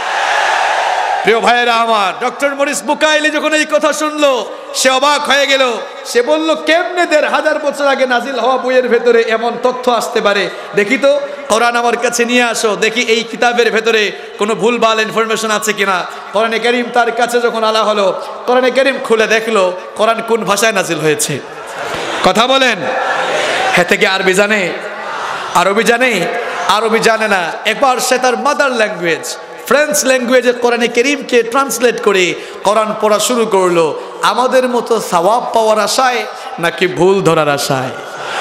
প্রিয় ভাইয়েরা আমার, ডক্টর মরিস বুকাইলি যখন এই কথা শুনলো, সে অবাক হয়ে গেল। সে বলল, কেমনে দেড় হাজার বছর আগে নাজিল হওয়া বইয়ের ভেতরে এমন তথ্য আসতে পারে? দেখি তো, কোরআন আমার কাছে নিয়ে আসো, দেখি এই কিতাবের ভেতরে কোনো ভুলভাল ইনফরমেশন আছে কিনা। কোরআনে কারীম তার কাছে যখন আনা হলো, কোরআনে কারীম খুলে দেখলো কোরআন কোন ভাষায় নাজিল হয়েছে। কথা বলেন। হ্যাঁ, থেকে আরবি জানে? আরবি জানে? আরবি জানে না। একবার সে তার মাদার ল্যাঙ্গুয়েজ ফ্রেঞ্চ ল্যাঙ্গুয়েজে কোরআনে কারীমকে ট্রান্সলেট করে কোরআন পড়া শুরু করলো। আমাদের মতো সওয়াব পাওয়ার আশায় নাকি ভুল ধরার আশায়?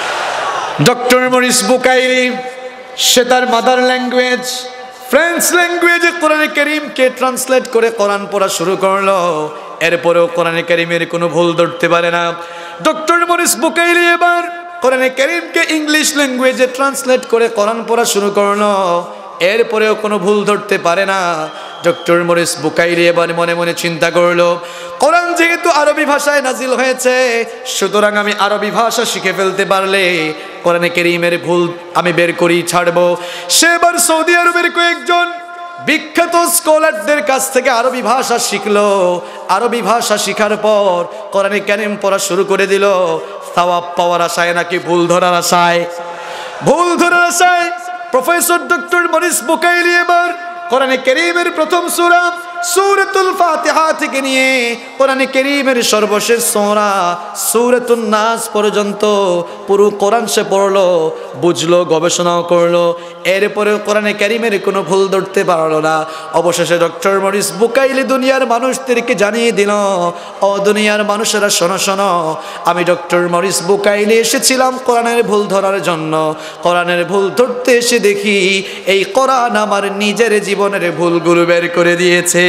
ডক্টর মরিস বুকাইলি সে তার মাদার ল্যাঙ্গুয়েজ ফ্রেঞ্চ ল্যাঙ্গুয়েজে কোরআনে কারীমকে ট্রান্সলেট করে কোরআন পড়া শুরু করলো। এরপরেও কোরআনে কারীমের কোনো ভুল ধরতে পারে না। ডক্টর মরিস বুকাইলি এবার কোরআনে কারীমকে ইংলিশ ল্যাঙ্গুয়েজে ট্রান্সলেট করে কোরআন পড়া শুরু করলো। এরপরেও কোনো ভুল ধরতে পারে না। ডক্টর মরিস বুকাইলি এবার মনে মনে চিন্তা করলো, কোরআন যেহেতু আরবি ভাষায় নাজিল হয়েছে, সুতরাং আমি আরবি ভাষা শিখে ফেলতে পারলে কোরআনে কারীমের ভুল আমি বের করি, ছাড়বো। সে এবার সৌদি আরবের কয়েকজন বিখ্যাত স্কলারদের কাছ থেকে আরবি ভাষা শিখলো। আরবি ভাষা শিখার পর কোরআনে কারীম পড়া শুরু করে দিল। সওয়াব পাওয়ার আশায় নাকি ভুল ধরার আশায়? ভুল ধরার আশায় প্রফেসর ডক্টর মরিস বুকাইলি এবার কোরআনে কারীমের প্রথম সূরা সূরাতুল ফাতিহা থেকে নিয়ে কোরআনে কারীমের সর্বশেষ সূরা সূরাতুন নাস পর্যন্ত পুরো কোরআন সে পড়লো, বুঝলো, গবেষণাও করলো, এরপরে কোরআনে কারীমের কোনো ভুল ধরতে পারলো না। অবশেষে ডক্টর মরিস বুকাইলি দুনিয়ার মানুষদেরকে জানিয়ে দিল, ও দুনিয়ার মানুষেরা শোনো শোনো, আমি ডক্টর মরিস বুকাইলি এসেছিলাম কোরআনের ভুল ধরার জন্য। কোরআনের ভুল ধরতে এসে দেখি এই কোরআন আমার নিজের জীবনের ভুলগুলো বের করে দিয়েছে।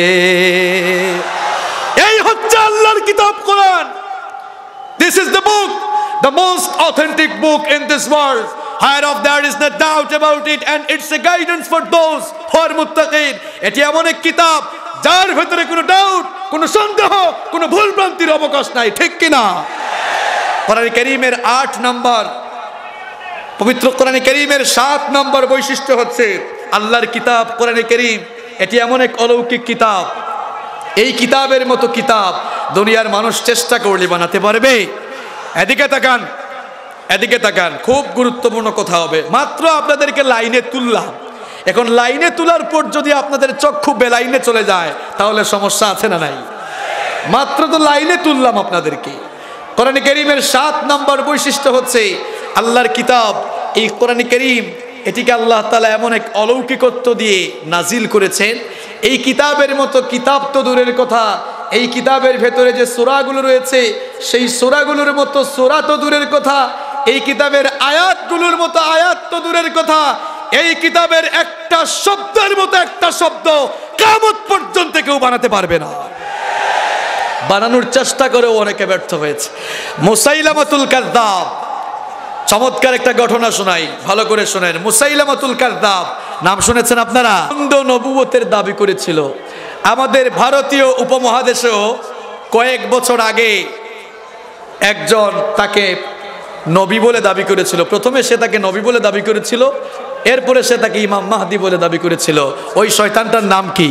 এই হচ্ছে আল্লাহর কিতাব কোরআন। This is the book, the most authentic book in this world. Whereof there is no doubt about it, and it's a guidance for those who are muttaqin. এটি এমন এক কিতাব যার ভিতরে কোনো ডাউট, কোনো সন্দেহ, কোনো ভুল ভ্রান্তির অবকাশ নাই, ঠিক কিনা? কোরআন কারীমের আট নম্বর, পবিত্র কোরআন কারীমের সাত নম্বর বৈশিষ্ট্য হচ্ছে আল্লাহর কিতাব কোরআন কারীম এটি এমন এক অলৌকিক কিতাব, এই কিতাবের মতো কিতাব দুনিয়ার মানুষ চেষ্টা করলে বানাতে পারবে? এদিকে তাকান, এদিকে তাকান, খুব গুরুত্বপূর্ণ কথা হবে। মাত্র আপনাদেরকে লাইনে তুললাম, এখন লাইনে তোলার পর যদি আপনাদের চক্ষু বেলাইনে চলে যায় তাহলে সমস্যা আছে না নাই? মাত্র তো লাইনে তুললাম আপনাদেরকে। কোরআন কারীমের সাত নম্বর বৈশিষ্ট্য হচ্ছে আল্লাহর কিতাব এই কোরআন কারীম, এটিকে আল্লাহ তাআলা এমন এক অলৌকিকত্ব দিয়ে নাজিল করেছেন। এই কিতাবের মতো কিতাব তো দূরের কথা, এই কিতাবের ভেতরে যে সূরাগুলো রয়েছে সেই সূরাগুলোর মতো সূরা তো দূরের কথা, এই কিতাবের আয়াতগুলোর মতো আয়াত তো দূরের কথা, এই কিতাবের একটা শব্দের মতো একটা শব্দ কিয়ামত পর্যন্ত কেউ বানাতে পারবে না। বানানোর চেষ্টা করেও অনেকে ব্যর্থ হয়েছে। মুসাইলামাতুল কাযযাব, চমৎকার একটা ঘটনা শোনাই, ভালো করে শোনেন। মুসাইলামাতুল কাযযাব নাম শুনেছেন আপনারা? খন্ড নবুয়তের দাবি করেছিল। আমাদের ভারতীয় উপমহাদেশেও কয়েক বছর আগে একজন তাকে নবী বলে দাবি করেছিল। প্রথমে সে তাকে নবী বলে দাবি করেছিল, এরপরে সে তাকে ইমাম মাহদি বলে দাবি করেছিল। ওই শয়তানটার নাম কি?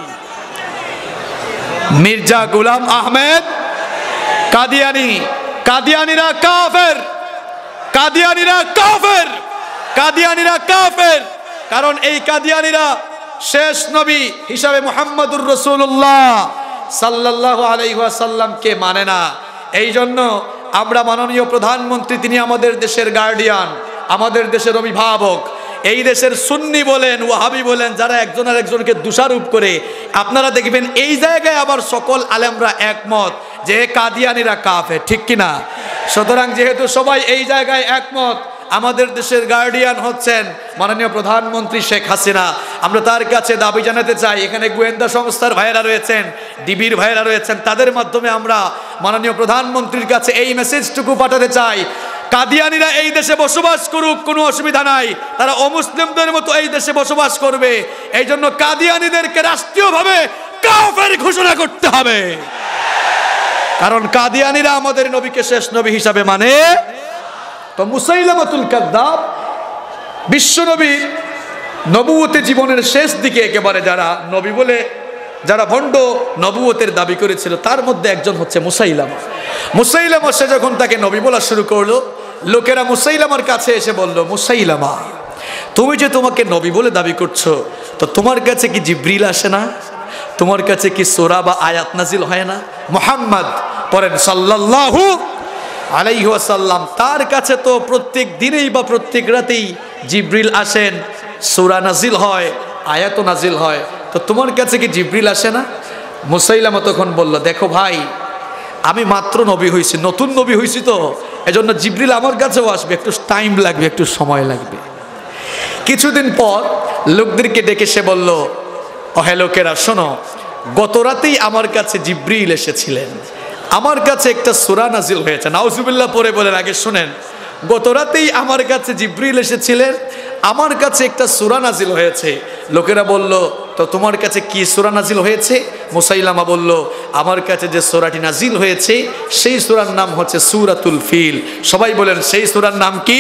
মির্জা গোলাম আহমেদ কাদিয়ানি। কাদিয়ানিরা কাফের, কাদিয়ানিরা কাফের, কাদিয়ানিরা কাফের। কারণ এই কাদিয়ানিরা শেষ নবী হিসাবে মুহাম্মদুর রাসূলুল্লাহ সাল্লাল্লাহু আলাইহি ওয়াসাল্লামকে মানে না। এই জন্য আমরা মাননীয় প্রধানমন্ত্রী, তিনি আমাদের দেশের গার্ডিয়ান, আমাদের দেশের অভিভাবক, এই দেশের সুন্নি বলেন, ওয়াহাবি বলেন, যারা একজন আর একজনকে দোষারোপ করে, আপনারা দেখবেন এই জায়গায় আবার সকল আলেমরা একমত যে কাদিয়ানিরা কাফের, ঠিক কিনা? সুতরাং যেহেতু সবাই এই জায়গায় একমত, আমাদের দেশের গার্ডিয়ান হচ্ছেন মাননীয় প্রধানমন্ত্রী শেখ হাসিনা। আমরা তার কাছে দাবি জানাতে চাই, এখানে গোয়েন্দা সংস্থার ভাইয়েরা রয়েছেন, ডিবির ভাইয়েরা রয়েছেন, তাদের মাধ্যমে আমরা মাননীয় প্রধানমন্ত্রীর কাছে এই মেসেজটুকু পাঠাতে চাই, কাদিয়ানিরা এই দেশে বসবাস করুক, কোনো অসুবিধা নাই, তারা অমুসলিমদের মতো এই দেশে বসবাস করবে। এই জন্য কাদিয়ানিদেরকে রাষ্ট্রীয়ভাবে কাফের ঘোষণা করতে হবে, কারণ কাদিয়ানিরা আমাদের নবীকে শেষ নবী হিসাবে মানে। তো মুসাইলামাতুল কাযযাব বিশ্ব নবীর নবুয়তে জীবনের শেষ দিকে একেবারে যারা নবী বলে যারা ভণ্ড নবুয়তের দাবি করেছিল, তার মধ্যে একজন হচ্ছে মুসাইলামা। মুসাইলামা সে যখন তাকে নবী বলা শুরু করলো, লোকেরা মুসাইলামার কাছে এসে বলল, মুসাইলামা তুমি যে তোমাকে নবী বলে দাবি করছো, তো তোমার কাছে কি জিবরিল আসে না? তোমার কাছে কি সূরা বা আয়াত নাজিল হয় না? মুহাম্মদ পড়েন সাল্লাল্লাহু আলাইহি ওয়াসাল্লাম, তার কাছে তো প্রত্যেক দিনেই বা প্রত্যেক রাতেই জিবরিল আসেন, সূরা নাজিল হয়, আয়াতও নাজিল হয়, তো তোমার কাছে কি জিবরিল আসে না? মুসাইলামা তখন বলল, দেখো ভাই, আমি মাত্র নবী হয়েছি, নতুন নবী হয়েছি, তো এজন্য জিবরিল আমার কাছেও আসবে, একটু টাইম লাগবে, একটু সময় লাগবে। কিছুদিন পর লোকদেরকে ডেকে সে বলল, ও হে লোকেরা শোনো, গত রাতেই আমার কাছে জিবরিল এসেছিলেন, আমার কাছে একটা সূরা নাজিল হয়েছে। নাউজুবিল্লাহ পরে বলেন, আগে শুনেন, গত রাতেই আমার কাছে জিবরিল এসেছিলেন, আমার কাছে একটা সূরা নাজিল হয়েছে। লোকেরা বলল, তো তোমার কাছে কি সূরা নাজিল হয়েছে? মুসাইলামা বলল, আমার কাছে যে সূরাটি নাজিল হয়েছে সেই সূরার নাম হচ্ছে সূরাতুল ফিল। সবাই বলেন, সেই সূরার নাম কি?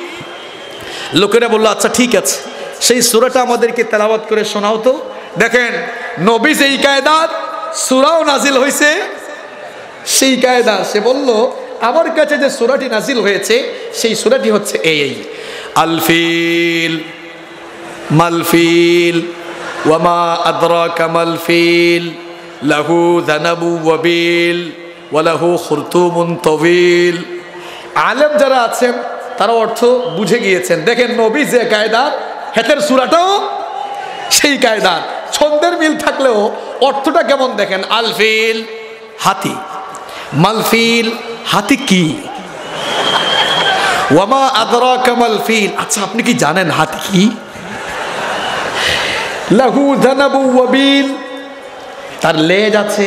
লোকেরা বলল, আচ্ছা ঠিক আছে, সেই সূরাটা আমাদেরকে তেলাওয়াত করে শোনাও তো। দেখেন, নবী যেই কায়দার, সূরাও নাজিল হয়েছে সেই কায়দা। সে বলল, আমার কাছে যে সূরাটি নাজিল হয়েছে সেই সূরাটি হচ্ছে এই, আল ফিল মাল ফিল ওয়ামা আদরাকা মাল ফিল লাহু যানাবু ওয়া বিল ওয়া লাহু খুরতুমুন তাওয়িল। আলেম যারা আছেন তারা অর্থ বুঝে গিয়েছেন। দেখেন নবী যে কায়দা, হেতের সূরাটাও সেই কায়দা, ছন্দের মিল থাকলেও অর্থটা কেমন দেখেন। আলফিল হাতি, মালফিল হাতি কি, ওয়ামা আদরাকা মাল ফিল, আচ্ছা আপনি কি জানেন হাতি কি? লাহু যানাবু ওয়া বিল, তার লেজ আছে,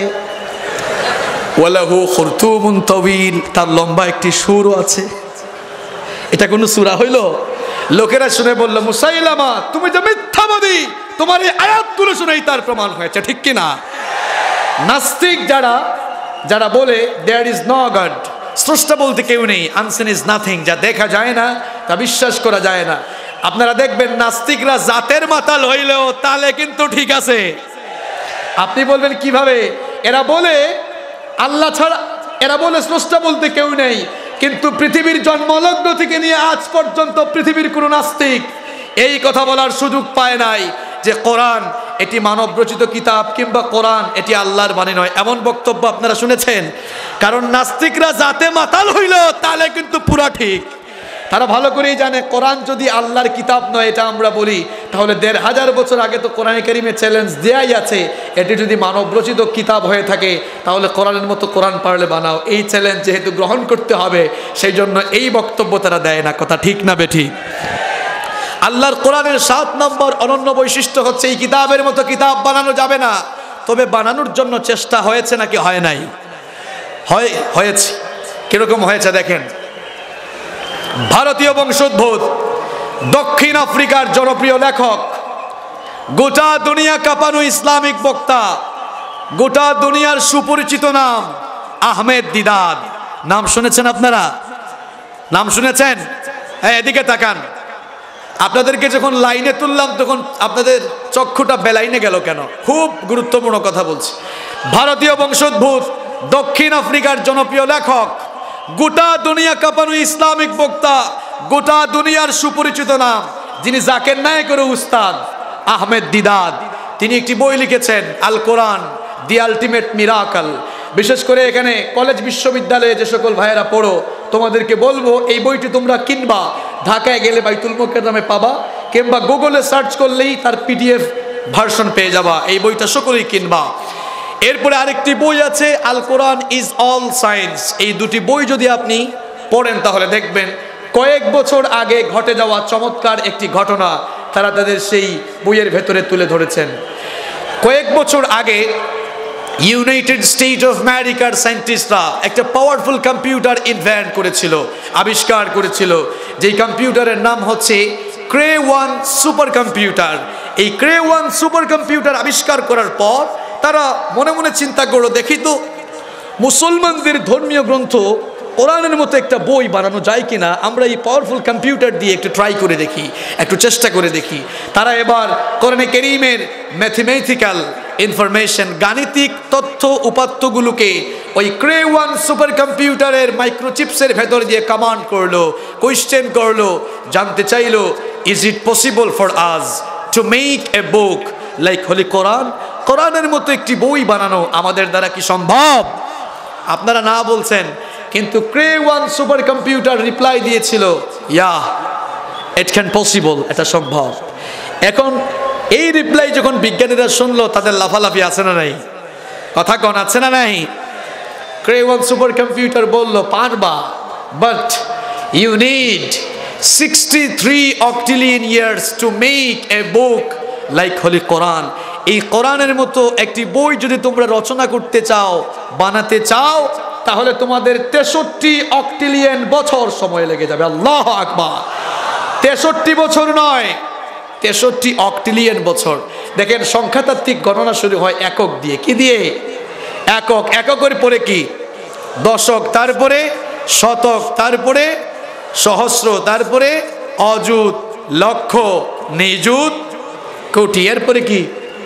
ওয়া লাহু খুরতুমুন তাওয়িল, তার লম্বা একটি সুরও আছে। এটা কোন সূরা হইল? লোকেরা শুনে বলল, মুসাইলামা তুমি যে মিথ্যাবাদী, তোমার এই আয়াতগুলো শুনেই তার প্রমাণ হয়েছে, ঠিক কি না? নাস্তিক যারা যারা বলে দেয়ার ইজ নো গড, স্রষ্টা বলতে কেউ নেই, আনসিন ইজ নাথিং, যা দেখা যায় না তা বিশ্বাস করা যায় না। আপনারা দেখবেন নাস্তিকরা জাতের মাতাল হইলেও তালে কিন্তু ঠিক আছে। আপনি বলবেন কিভাবে? এরা বলে আল্লাহ ছাড়া, এরা বলে স্রষ্টা বলতে কেউ নেই, কিন্তু পৃথিবীর জন্মলগ্ন থেকে নিয়ে আজ পর্যন্ত পৃথিবীর কোনো নাস্তিক এই কথা বলার সুযোগ পায় নাই যে কোরআন এটি মানব রচিত কিতাব কিংবা কোরআন এটি আল্লাহর বাণী নয়। এমন বক্তব্য আপনারা শুনেছেন? কারণ নাস্তিকরা জাতে মাতাল হইল তাহলে কিন্তু পুরা ঠিক। তারা ভালো করেই জানে কোরআন যদি আল্লাহর কিতাব নয়, এটা আমরা বলি, তাহলে দেড় হাজার বছর আগে তো কোরআনে কারিমে চ্যালেঞ্জ দেয়াই আছে, এটি যদি মানব রচিত কিতাব হয়ে থাকে তাহলে কোরআনের মতো কোরআন পারলে বানাও। এই চ্যালেঞ্জ যেহেতু গ্রহণ করতে হবে, সেই জন্য এই বক্তব্য তারা দেয় না। কথা ঠিক না বেঠিক? আল্লাহর কোরআনের সাত নম্বর অনন্য বৈশিষ্ট্য হচ্ছে এই কিতাবের মতো কিতাব বানানো যাবে না। তবে বানানোর জন্য চেষ্টা হয়েছে নাকি হয় নাই? হয়, হয়েছে। কিরকম হয়েছে দেখেন। ভারতীয় বংশোদ্ভূত দক্ষিণ আফ্রিকার জনপ্রিয় লেখক, গোটা দুনিয়া কাঁপানো ইসলামিক বক্তা, গোটা দুনিয়ার সুপরিচিত নাম আহমেদ দিদাত। নাম শুনেছেন আপনারা? নাম শুনেছেন? হ্যাঁ, এদিকে তাকান। আপনাদেরকে যখন লাইনে তুললাম তখন আপনাদের চক্ষুটা বেলাইনে গেল কেন? খুব গুরুত্বপূর্ণ কথা বলছি। ভারতীয় বংশোদ্ভূত দক্ষিণ আফ্রিকার জনপ্রিয় লেখক, গোটা দুনিয়া কাঁপানো ইসলামিক বক্তা, গোটা দুনিয়ার সুপরিচিত নাম, যিনি জাকের নায়েকের উস্তাদ, আহমেদ দিদাত। তিনি একটি বই লিখেছেন, আল কোরআন দি আলটিমেট মিরাকল। বিশেষ করে এখানে কলেজ বিশ্ববিদ্যালয়ে যে সকল ভাইয়েরা পড়ো, তোমাদেরকে বলবো এই বইটি তোমরা কিনবা। ঢাকায় গেলে বাইতুল মুকাররমে পাবা, কিংবা গুগলে সার্চ করলেই তার পিডিএফ ভার্সন পেয়ে যাবা। এই বইটা সকলেই কিনবা। এরপরে আরেকটি বই আছে, Al Quran is all science. এই দুটি বই যদি আপনি পড়েন তাহলে দেখবেন কয়েক বছর আগে ঘটে যাওয়া চমৎকার একটি ঘটনা তারা তাদের সেই বইয়ের ভেতরে তুলে ধরেছেন। কয়েক বছর আগে ইউনাইটেড স্টেট অফ আমেরিকার সায়েন্টিস্টরা একটা পাওয়ারফুল কম্পিউটার ইনভেন্ট করেছিল, আবিষ্কার করেছিল, যেই কম্পিউটারের নাম হচ্ছে ক্রে ওয়ান সুপার কম্পিউটার। এই ক্রে ওয়ান সুপার কম্পিউটার আবিষ্কার করার পর তারা মনে মনে চিন্তা করলো, দেখি তো মুসলমানদের ধর্মীয় গ্রন্থ কোরআনের মতো একটা বই বানানো যায় কিনা, আমরা এই পাওয়ারফুল কম্পিউটার দিয়ে একটু ট্রাই করে দেখি, একটু চেষ্টা করে দেখি। তারা এবার কোরআনে কারীমের ম্যাথমেটিক্যাল ইনফরমেশন, গাণিতিক তথ্য উপাত্তগুলোকে ওই ক্রে ওয়ান সুপার কম্পিউটারের মাইক্রোচিপসের ভেতর দিয়ে কমান্ড করলো, কোয়েশ্চেন করলো, জানতে চাইলো, is it possible for us to make a book like holy Quran? কোরআনের মতো একটি বই বানানো আমাদের দ্বারা কি সম্ভব? আপনারা না বলছেন, কিন্তু Cray one super computer reply দিয়েছিল, ইয়া ইট ক্যান পসিবল, এটা সম্ভব। এখন এই রিপ্লাই যখন বিজ্ঞানীরা শুনলো, তাদের লাফালাফি আছে না নাই? কথা কন, আছে না নাই? ক্রে ওয়ান সুপার কম্পিউটার বলল, পারবা, but you need sixty three octillion years to make a book like holy Quran. এই কোরআনের মতো একটি বই যদি তোমরা রচনা করতে চাও, বানাতে চাও, তাহলে তোমাদের তেষট্টি অক্টিলিয়ন বছর সময় লেগে যাবে। আল্লাহু আকবার! তেষট্টি বছর নয়, তেষট্টি অক্টিলিয়ন বছর। দেখেন সংখ্যাতাত্ত্বিক গণনা শুরু হয় একক দিয়ে। কি দিয়ে? একক। এককের পরে কি? দশক, তারপরে শতক, তারপরে সহস্র, তারপরে অযুত, লক্ষ, নিযুত, কোটি, এরপরে কি?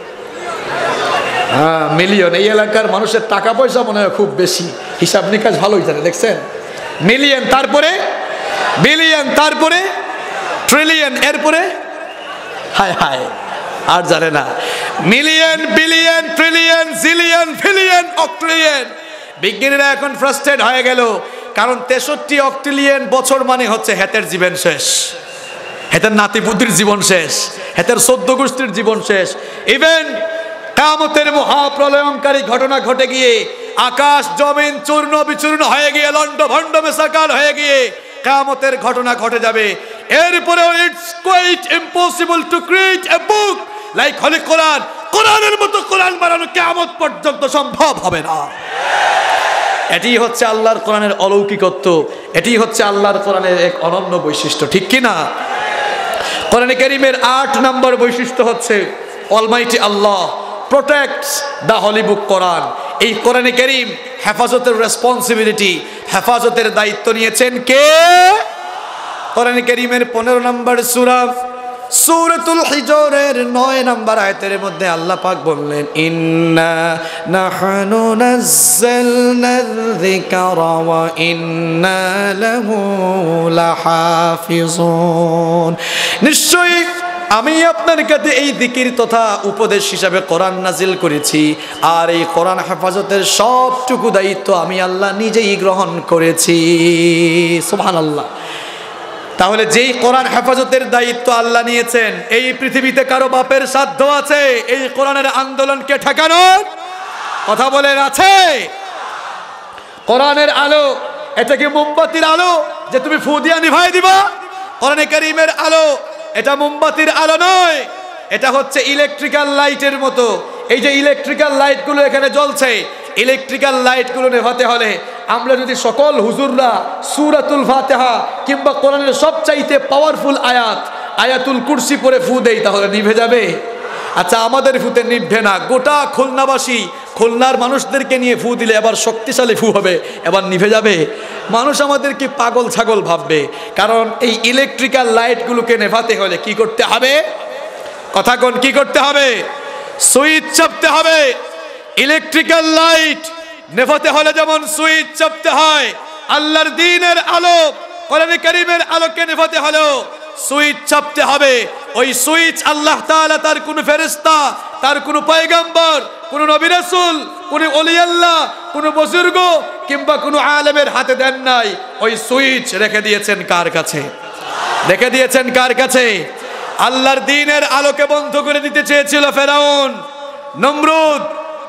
হ্যাঁ, মিলিয়ন। এই এলাকার মানুষের টাকা পয়সা মনে হয় খুব বেশি, হিসাব নিকাশ ভালোই জানে, দেখছেন? মিলিয়ন, তারপরে বিলিয়ন, তারপরে ট্রিলিয়ন, এরপরে হায় হায় আর জানে না। Million, billion, trillion, zillion, fillion, octillion. বিজ্ঞানীরা এখন ফ্রাস্ট্রেট হয়ে গেল, কারণ তেষট্টি অক্ট্রিলিয়ন বছর মানে হচ্ছে হেতের জীবন শেষ, হেতের নাতিপুতির জীবন শেষ, হেতের চোদ্দ গোষ্ঠীর জীবন শেষ। ইভেন কিয়ামতের মহাপ্রলয়ঙ্কারী ঘটনা ঘটে গিয়ে আকাশ জমিন চূর্ণ বিচূর্ণ হয়ে গিয়ে লন্ড ভন্ড মেসাকার হয়ে গিয়ে কিয়ামতের ঘটনা ঘটে যাবে। এরপরেও it's quite impossible to create a book like holy Quran. কোরআনের মতো কোরআন বানানো কিয়ামত পর্যন্ত সম্ভব হবে না। এটি হচ্ছে আল্লাহর কোরআনের অলৌকিকত্ব, এটি হচ্ছে আল্লাহর কোরআনের এক অনন্য বৈশিষ্ট্য, ঠিক কি না? কোরআনে কারীমের আট নম্বর বৈশিষ্ট্য হচ্ছে almighty Allah protects the holy book Quran. এই কোরআনে কারীম হেফাজতের রেসপন্সিবিলিটি, হেফাজতের দায়িত্ব নিয়েছেন কে? কোরআনে কারীমের পনেরো নম্বর সূরা সূরাতুল হিজরের নয় নম্বর আয়াতের মধ্যে আল্লাহ পাক বললেন, ইন্না নাহনু নাযালনায যিকরা ওয়া ইন্না লাহু লাহাফিজুন। নিশ্চয়ই আমি আপনার কাছে এই যিকির তথা উপদেশ হিসাবে কোরআন নাজিল করেছি, আর এই কোরআন হেফাজতের সবটুকু দায়িত্ব আমি আল্লাহ নিজেই গ্রহণ করেছি। সুবহানাল্লাহ। তাহলে যেই কোরআন হেফাজতের দায়িত্ব আল্লাহ নিয়েছেন, এই পৃথিবীতে কারো বাপের সাধ্য আছে এই কোরআনের আন্দোলনকে ঠেকানোর? কথা বলেন আছে? কোরআনের আলো, এটা কি মোমবাতির আলো যে তুমি ফু দিয়া নিভাই দিবা? কোরআনে কারীমের আলো এটা মোমবাতির আলো নয়, এটা হচ্ছে ইলেকট্রিক্যাল লাইটের মতো। এই যে ইলেকট্রিক্যাল লাইটগুলো এখানে জ্বলছে, ইলেকট্রিক্যাল লাইটগুলো নেভাতে হলে আমরা যদি সকল হুজুররা সূরাতুল ফাতিহা কিংবা কোরআনের সবচাইতে পাওয়ারফুল আয়াত আয়াতুল কুরসি পড়ে ফু দেই, তাহলে নিভে যাবে? আচ্ছা, আমাদের ফুতে নিভবে না, গোটা খুলনাবাসী খুলনার মানুষদেরকে নিয়ে ফু দিলে এবার শক্তিশালী ফু হবে, এবার নিভে যাবে? মানুষ আমাদেরকে পাগল ছাগল ভাববে। কারণ এই ইলেকট্রিক্যাল লাইটগুলোকে নেভাতে হলে কি করতে হবে? কথা কোন, কি করতে হবে? সুইচ চাপতে হবে। ইলেকট্রিক্যাল লাইট নেভাতে হলে যেমন সুইচ চাপতে হয়, আল্লাহর দ্বীনের আলো কোরআনে কারীমের আলোকে নেভাতে হলেও সুইচ চাপতে হবে। ওই সুইচ আল্লাহ তাআলা তার কোন ফেরেশতা, তার কোন পয়গম্বর, কোন নবী রাসূল, কোন ওলি আল্লাহ, কোন বুজুর্গ কিংবা কোন আলেমের হাতে দেন নাই। ওই সুইচ রেখে দিয়েছেন কার কাছে? রেখে দিয়েছেন কার কাছে? আল্লাহর দ্বীনের আলোকে বন্ধ করে দিতে চেয়েছিল Firaun, Nimrod,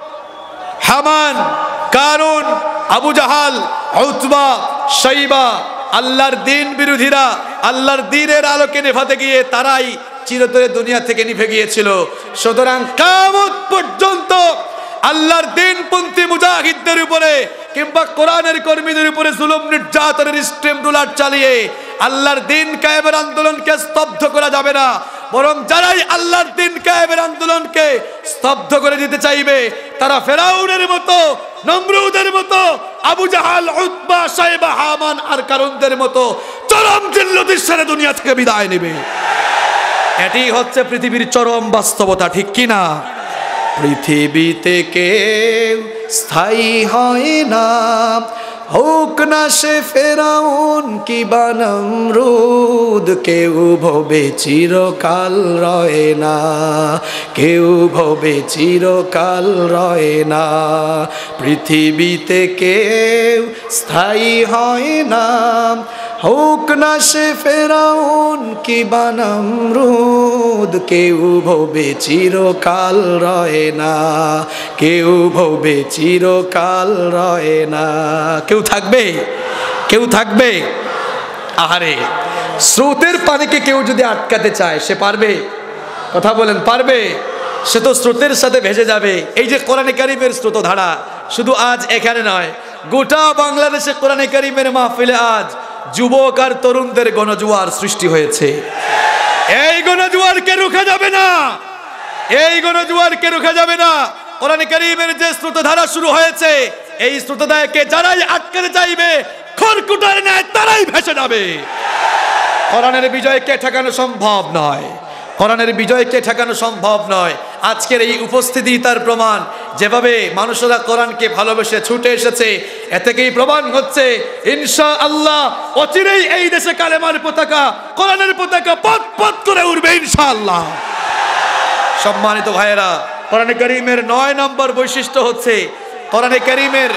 Haman, Qarun, Abu Jahal, Utba, Shaiba. আল্লাহর দ্বীন বিরোধীরা আল্লাহর দ্বীনের আলোকে নেভাতে গিয়ে তারাই চিরতরে দুনিয়া থেকে নিভে গিয়েছিল। সুতরাং কিয়ামত পর্যন্ত আল্লাহর দ্বীনপন্থী মুজাহিদদের উপরে কিংবা কোরআনের কর্মীদের উপরে জুলুম নির্যাতনের স্টিম রুলার চালিয়ে আল্লাহর দ্বীন কায়েমের আন্দোলনকে স্তব্ধ করা যাবে না। বরং যারাই আল্লাহর দ্বীন কায়েমের আন্দোলনকে স্তব্ধ করে দিতে চাইবে, তারা ফেরাউনের মতো, নমরুদের মতো, Abu Jahal, Utba, Shaiba, Haman আর কারুনদের মতো চরম জিল্লতির সাথে দুনিয়া থেকে বিদায় নেবে। এটি হচ্ছে পৃথিবীর চরম বাস্তবতা, ঠিক কি না? পৃথিবীতে কেউ স্থায়ী হয় না, হোক না সে ফেরাউন কিবা নমরুদ। কেউ ভবে চিরকাল রয় না, কেউ ভবে চিরকাল রয় না। পৃথিবীতে কেউ স্থায়ী হয় না, হোক না সে ফেরাউন কিবা নমরুদ। কেউ ভবে চিরকাল রয় না, কেউ ভবে চিরকাল রয় না। কেউ থাকবে? কেউ থাকবে? আহারে, স্রোতের পানিকে কেউ যদি আটকাতে চায় সে পারবে? কথা বলেন, পারবে? সে তো স্রোতের সাথে ভেসে যাবে। এই যে কোরআনে কারীমের স্রোতধারা, শুধু আজ এখানে নয়, গোটা বাংলাদেশে কোরআনে কারীমের মাহফিলে আজ যুবক আর তরুণদের গণজোয়ার সৃষ্টি হয়েছে। এই গণজোয়ারকে রোখা যাবে না, এই গণজোয়ারকে রোখা যাবে না। কোরআনে কারীমের যে স্রোতধারা শুরু হয়েছে, এই স্রোতধারাকে যারাই আটকাতে চাইবে খড়কুটার ন্যায় তারাই ভেসে যাবে। কোরআনের বিজয়কে ঠেকানো সম্ভব নয়, কোরআনের বিজয়কে ঠেকানো সম্ভব নয়। আজকের এই উপস্থিতি তার প্রমাণ। যেভাবে মানুষেরা কোরআনকে ভালোবেসে ছুটে এসেছে, এ থেকেই প্রমাণ হচ্ছে ইনশাআল্লাহ অচিরেই এই দেশে কালেমার পতাকা, কোরআনের পতাকা পথ পথ করে উঠবে ইনশাআল্লাহ। সম্মানিত ভাইয়েরা, কোরআনে কারীমের নয় নম্বর বৈশিষ্ট্য হচ্ছে কোরআনে কারীমের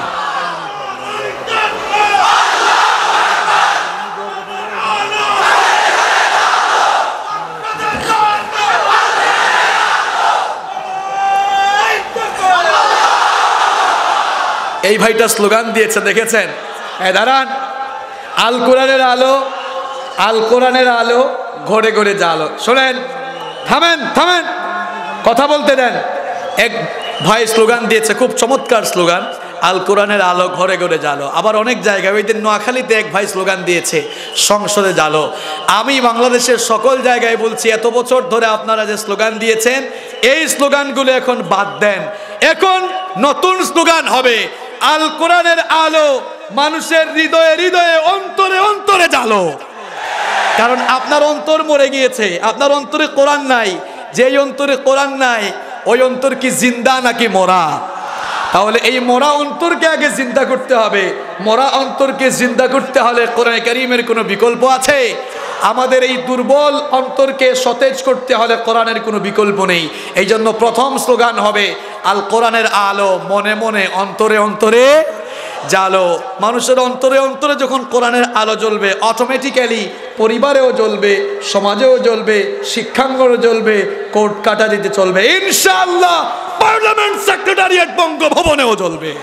এই ভাইটা স্লোগান দিয়েছে, দেখেছেন? এই দাঁড়ান, আল কোরআনের আলো, আল কোরআনের আলো ঘরে ঘরে জালো। শোনেন, থামেন থামেন, কথা বলতে দেন। এক ভাই স্লোগান দিয়েছে, খুব চমৎকার স্লোগান, আল কোরআনের আলো ঘরে ঘরে জালো। আবার অনেক জায়গায়, ওই দিন নোয়াখালীতে এক ভাই স্লোগান দিয়েছে, সংসদে জালো। আমি বাংলাদেশের সকল জায়গায় বলছি, এত বছর ধরে আপনারা যে স্লোগান দিয়েছেন, এই স্লোগানগুলো এখন বাদ দেন। এখন নতুন স্লোগান হবে, আল কোরআনের আলো মানুষের হৃদয়ে হৃদয়ে অন্তরে অন্তরে জালো। কারণ আপনার অন্তর মরে গিয়েছে, আপনার অন্তরে কোরআন নাই। যেই অন্তরে কোরআন নাই, ওই অন্তর কি জিন্দা নাকি মরা? তাহলে এই মরা অন্তরকে আগে জিন্দা করতে হবে। মরা অন্তরকে জিন্দা করতে হলে কোরআনে কারীমের কোনো বিকল্প আছে? আমাদের এই দুর্বল অন্তরকে সতেজ করতে হলে কোরআনের কোনো বিকল্প নেই। এই জন্য প্রথম স্লোগান হবে, আল কোরআনের আলো মনে মনে অন্তরে অন্তরে জালো। মানুষের অন্তরে অন্তরে যখন কোরআনের আলো জ্বলবে, অটোমেটিক্যালি পরিবারেও জ্বলবে, সমাজেও জ্বলবে, শিক্ষাঙ্গনেও জ্বলবে, কোর্ট কাটারিতে চলবে, ইনশাআল্লাহ পার্লামেন্ট সেক্রেটারিয়েট বঙ্গভবনেও জ্বলবে।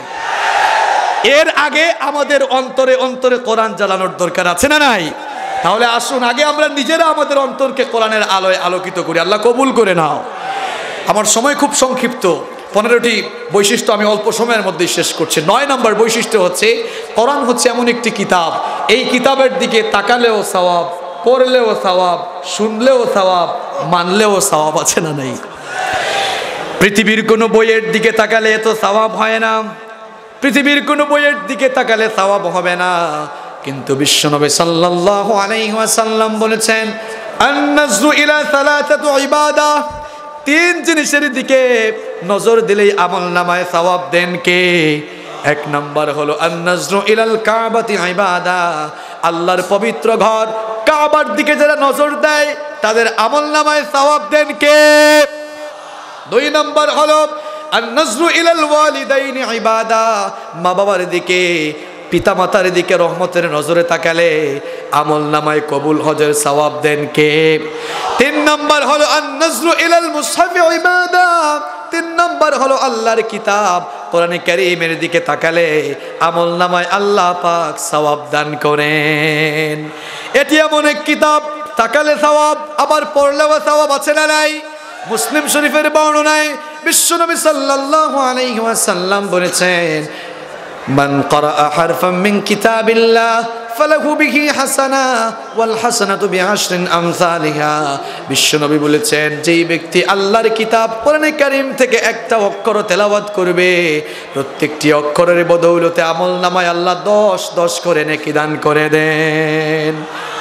এর আগে আমাদের অন্তরে অন্তরে কোরআন জ্বালানোর দরকার আছে না নাই? তাহলে আসুন আগে আমরা নিজেরা আমাদের অন্তরকে কোরআনের আলোয় আলোকিত করি। আল্লাহ কবুল করে নাও। আমার সময় খুব সংক্ষিপ্ত, পনেরোটি বৈশিষ্ট্য আমি অল্প সময়ের মধ্যে শেষ করছি। নয় নম্বর বৈশিষ্ট্য হচ্ছে, কোরআন হচ্ছে এমন একটি কিতাব, এই কিতাবের দিকে তাকালেও সওয়াব, পড়লেও সওয়াব, শুনলেও সওয়াব, মানলেও সওয়াব আছে না নাই? পৃথিবীর কোনো বইয়ের দিকে তাকালে এত সওয়াব হয় না, পৃথিবীর কোনো বইয়ের দিকে তাকালে সওয়াব হবে না, কিন্তু বিশ্বনবী সাল্লাল্লাহু আলাইহি ওয়াসাল্লাম বলেছেন, আন-নাজরু ইলা সালাসাতু ইবাদা, তিন জিনিসের দিকে নজর দিলেই আমলনামায় সওয়াব দেন কে? এক নাম্বার হলো আন-নাজরু ইলাল কাবাতি ইবাদা, আল্লাহর পবিত্র ঘর কাবার দিকে যারা নজর দেয় তাদের আমলনামায় সওয়াব দেন কে? দুই নাম্বার হলো আন-নাজরু ইলাল ওয়ালিদাইনি ইবাদা, মা বাবার দিকে, পিতা মাতার দিকে রহমতের নজরে তাকালে আমলনামায় কবুল হজের সওয়াব দেন কে? তিন নাম্বার হলো আন-নাজরু ইলাল মুসহাফি ইবাদা, তিন নাম্বার হলো আল্লাহর কিতাব কোরআনে কারীমের দিকে তাকালে আমলনামায় আল্লাহ পাক সওয়াব দান করেন। এটি এমন এক কিতাব, তাকালে সওয়াব, আবার পড়লেও সওয়াব আছে না নাই? মুসলিম শরীফের বর্ণনায় বিশ্বনবী সাল্লাল্লাহু আলাইহি ওয়াসাল্লাম বলেছেন, মান ক্বারাআ হারফাম মিন কিতাবিল্লাহ ফালাহু বিহি হাসানা ওয়াল হাসানাতু বিআশরি আমসালিহা। বিশ্বনবী বলেছেন, যেই ব্যক্তি আল্লাহর কিতাব কোরআনে কারীম থেকে একটা অক্ষর তেলাওয়াত করবে, প্রত্যেকটি অক্ষরের বদৌলতে আমলনামায় আল্লাহ দশ দশ করে নেকি দান করে দেন।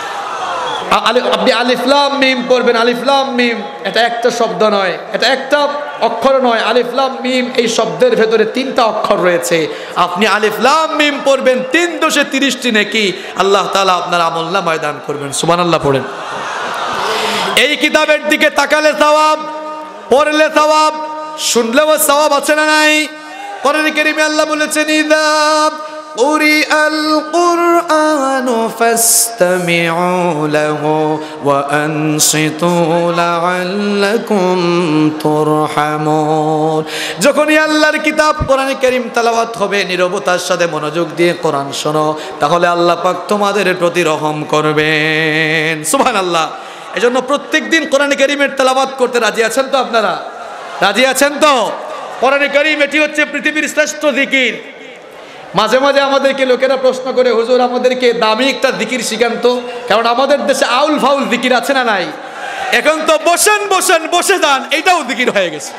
আপনি আলিফ লাম মিম পড়বেন, আলিফ লাম মিম এটা একটা শব্দ নয়, এটা একটা অক্ষর নয়, আলিফ লাম মিম এই শব্দের ভেতরে তিনটা অক্ষর রয়েছে। আপনি আলিফ লাম মিম পড়বেন, তিন দশে তিরিশটি নেকি আল্লাহ তাআলা আপনার আমলনামায় দান করবেন। সুবহানাল্লাহ পড়েন। এই কিতাবের দিকে তাকালে সওয়াব, পড়লে সওয়াব, শুনলেও সওয়াব আছে না নাই? কোরআনে কারীমে আল্লাহ বলেছেন, ইযা কুরিআল কুরআনু ফাসতামিউ লাহু ওয়া আনসিতু লাআল্লাকুম তুরহামুন। যখনই আল্লাহর কিতাব কোরআনে কারীম তেলাওয়াত হবে, নীরবতার সাথে মনোযোগ দিয়ে কোরআন শোনো, তাহলে আল্লাহ পাক তোমাদের প্রতি রহম করবেন। সুবহানাল্লাহ। এজন্য প্রত্যেকদিন কোরআনে কারীমের তেলাওয়াত করতে রাজি আছেন তো? আপনারা রাজি আছেন তো? কোরআনে কারীম এটি হচ্ছে পৃথিবীর শ্রেষ্ঠ জিকির। মাঝে মাঝে আমাদেরকে লোকেরা প্রশ্ন করে, হুজুর আমাদেরকে দামি একটা জিকির শিখান তো, কারণ আমাদের দেশে আউল ফাউল জিকির আছে না নাই? এখন তো বসেন বসেন বসে যান এটাও জিকির হয়ে গেছে,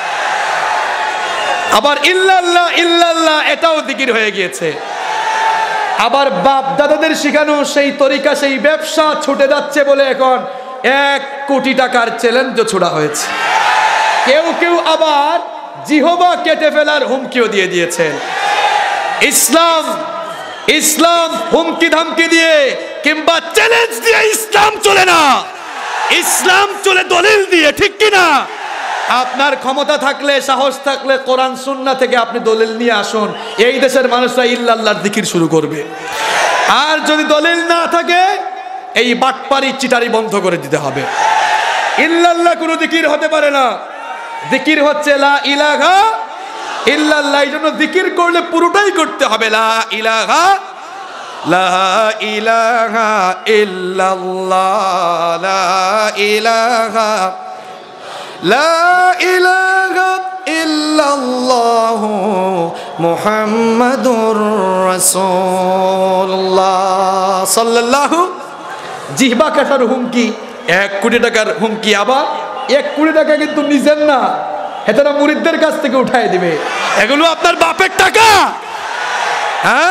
আবার ইল্লাল্লাহ ইল্লাল্লাহ এটাও জিকির হয়ে গিয়েছে। আবার বাপ দাদাদের শিখানো সেই তরিকা, সেই ব্যবসা ছুটে যাচ্ছে বলে এখন এক কোটি টাকার চ্যালেঞ্জ ছোড়া হয়েছে। কেউ কেউ আবার জিহবা কেটে ফেলার হুমকিও দিয়ে দিয়েছেন। ইসলাম ইসলাম হুমকি ধামকি দিয়ে কিংবা চ্যালেঞ্জ দিয়ে ইসলাম চলে না, ইসলাম চলে দলিল দিয়ে, ঠিক কিনা? আপনার ক্ষমতা থাকলে, সাহস থাকলে কোরআন সুন্নাহ থেকে আপনি দলিল নিয়ে আসুন, এই দেশের মানুষরা ইল্লাল্লাহর জিকির শুরু করবে। আর যদি দলিল না থাকে, এই বাটপারি চিটারি বন্ধ করে দিতে হবে। ইল্লাল্লাহ কোনো জিকির হতে পারে না, জিকির হচ্ছে লা ইলাহা ইল্লাল্লাহ। এই জন্য জিকির করলে পুরোটাই করতে হবে লা ইলাহা লা ইলাহা ইল্লাল্লাহ, লা ইলাহা লা ইলাহা ইল্লাল্লাহ মুহাম্মাদুর রাসূলুল্লাহ সাল্লাল্লাহু। জিহ্বা কাটার হুমকি, এক কোটি টাকার হুমকি। আবার এক কোটি টাকা কিন্তু নিজের না, হেতারা মুরিদদের কাছ থেকে উঠাই দিবে। এগুলো আপনার বাপের টাকা। হ্যাঁ,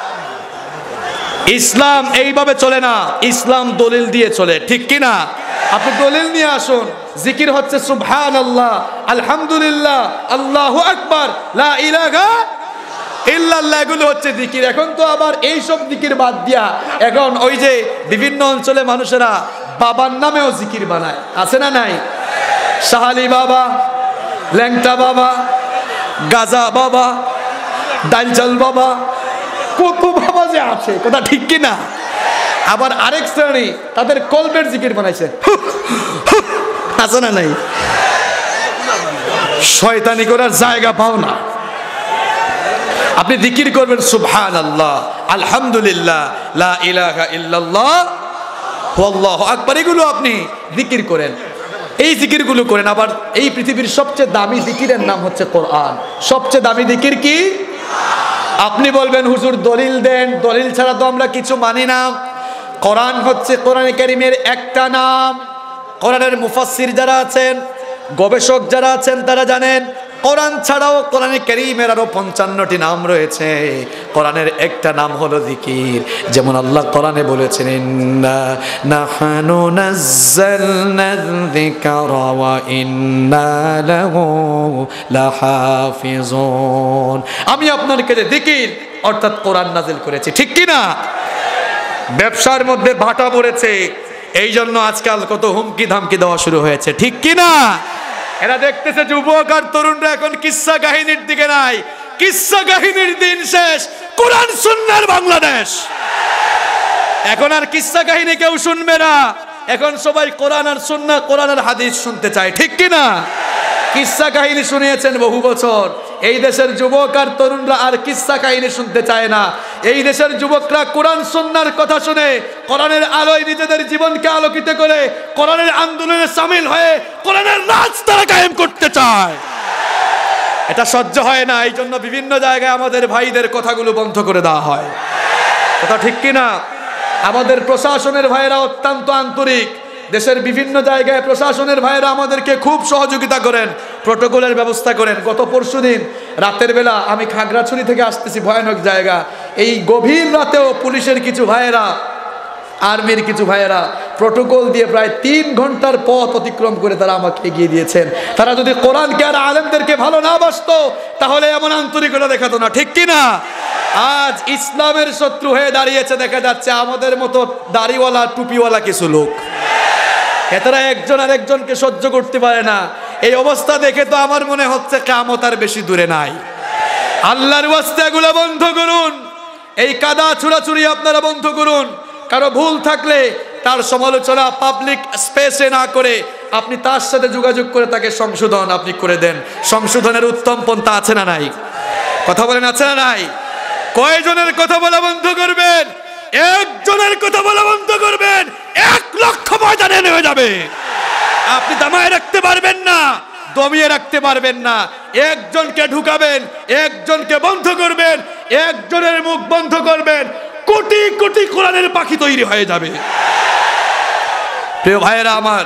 ইসলাম এইভাবে চলে না, ইসলাম দলিল দিয়ে চলে, ঠিক কি না? আপনি দলিল নিয়ে আসুন। জিকির হচ্ছে সুবহানাল্লাহ, আলহামদুলিল্লাহ, আল্লাহু আকবার, লা ইলাহা ইল্লাল্লাহ, এগুলো হচ্ছে জিকির। এখন তো আবার এই সব জিকির বাদ দিয়া এখন ওই যে বিভিন্ন অঞ্চলে মানুষেরা বাবার নামেও জিকির বানায়, আছে না নাই? শাহালি বাবা, ল্যাংটা বাবা, গাজা বাবা, ডালচাল বাবা, কত বাবা যে আছে, কথা ঠিক কি না? আবার আরেক শ্রেণী তাদের কলবের জিকির বানাইছে, আছে না নাই? শয়তানি করার জায়গা পাও না। আপনি জিকির করবেন সুবহানাল্লাহ, আলহামদুলিল্লাহ, লা ইলাহা ইল্লাল্লাহ, আল্লাহু আকবার, এগুলো আপনি জিকির করেন, এই জিকিরগুলো করেন। আবার এই পৃথিবীর সবচেয়ে দামি জিকিরের নাম হচ্ছে কোরআন। সবচেয়ে দামি জিকির কি? আপনি বলবেন হুজুর দলিল দেন, দলিল ছাড়া তো আমরা কিছু মানি না। কোরআন হচ্ছে কোরআনে কারীমের একটা নাম। কোরআনের মুফাসসির যারা আছেন, গবেষক যারা আছেন, তারা জানেন কোরআন ছাড়াও কোরআনে কারীমের আরো পঞ্চান্নটি নাম রয়েছে। কোরআনের একটা নাম হলো জিকির। যেমন আল্লাহ কোরআনে বলেছেন, ইন্না নাহনু নাযালনা যিকরা ওয়া ইন্না লাহু লাহাফিজুন। আমি আপনার কাছে জিকির অর্থাৎ কোরআন নাযিল করেছি, ঠিক কি না? ব্যবসার মধ্যে ভাটা পড়েছে, এই জন্য আজকাল কত হুমকি ধামকি দেওয়া শুরু হয়েছে, ঠিক কি না? এরা দেখতেছে যুবক আর তরুণরা এখন কিসসা কাহিনীর দিকে নাই। কিসসা কাহিনীর দিন শেষ, কোরআন সুন্নাহর বাংলাদেশ। এখন আর কিসসা কাহিনী কেউ শুনবে না, এখন সবাই কোরআন আর সুন্নাহ, কোরআন আর হাদিস শুনতে চায়, ঠিক কি না? কিসসা কাহিনী শুনিয়েছেন বহু বছর, এই দেশের যুবক আর তরুণরা আর কিসসা কাহিনী শুনতে চায় না। এই দেশের যুবকরা কোরআন সুন্নাহর কথা শুনে, কোরআনের আলোয় নিজেদের জীবনকে আলোকিত করে, কোরআনের আন্দোলনে শামিল হয়ে কোরআনের রাজ তারা কায়েম করতে চায়। এটা সহ্য হয় না, এই জন্য বিভিন্ন জায়গায় আমাদের ভাইদের কথাগুলো বন্ধ করে দেওয়া হয়, কথা ঠিক কি না? আমাদের প্রশাসনের ভাইয়েরা অত্যন্ত আন্তরিক, দেশের বিভিন্ন জায়গায় প্রশাসনের ভাইয়েরা আমাদেরকে খুব সহযোগিতা করেন, প্রোটোকলের ব্যবস্থা করেন। গত পরশুদিন রাতের বেলা আমি খাগড়াছড়ি থেকে আসতেছি, ভয়ানক জায়গা, এই গভীর রাতেও পুলিশের কিছু ভাইয়েরা, আর্মির কিছু ভাইয়েরা প্রোটোকল দিয়ে প্রায় তিন ঘন্টার পথ অতিক্রম করে তারা আমাকে এগিয়ে দিয়েছেন। তারা যদি কোরআনকে আর আলেমদেরকে ভালো না বাসতো তাহলে এমন আন্তরিকতা দেখাতো না, ঠিক কি না? আজ ইসলামের শত্রু হয়ে দাঁড়িয়েছে দেখা যাচ্ছে আমাদের মতো দাড়িওয়ালা টুপিওয়ালা কিছু লোক। এরা একজন আর একজনকে সহ্য করতে পারে না। এই অবস্থা দেখে তো আমার মনে হচ্ছে কিয়ামত আর বেশি দূরে নাই। আল্লাহর ওয়াস্তে এগুলো বন্ধ করুন, এই কাদা ছুড়াছুড়ি আপনারা বন্ধ করুন। কারো ভুল থাকলে তার সমালোচনা পাবলিক স্পেসে না করে আপনি তার সাথে যোগাযোগ করে তাকে সংশোধন আপনি করে দেন। সংশোধনের উত্তম পন্থা আছে না নাই? কথা বলেন, আছে না নাই? কয়জনের কথা বলা বন্ধ করবেন? একজনের কথা বলা বন্ধ করবেন, এক লক্ষ ময়দানে নেমে যাবে। আপনি দামায় রাখতে পারবেন না, দমিয়ে রাখতে পারবেন না। একজনকে ঢুকাবেন, একজনকে বন্ধ করবেন, একজনের মুখ বন্ধ করবেন, কোটি কোটি কোরআনের পাখি তৈরি হয়ে যাবে। প্রিয় ভাইয়েরা আমার,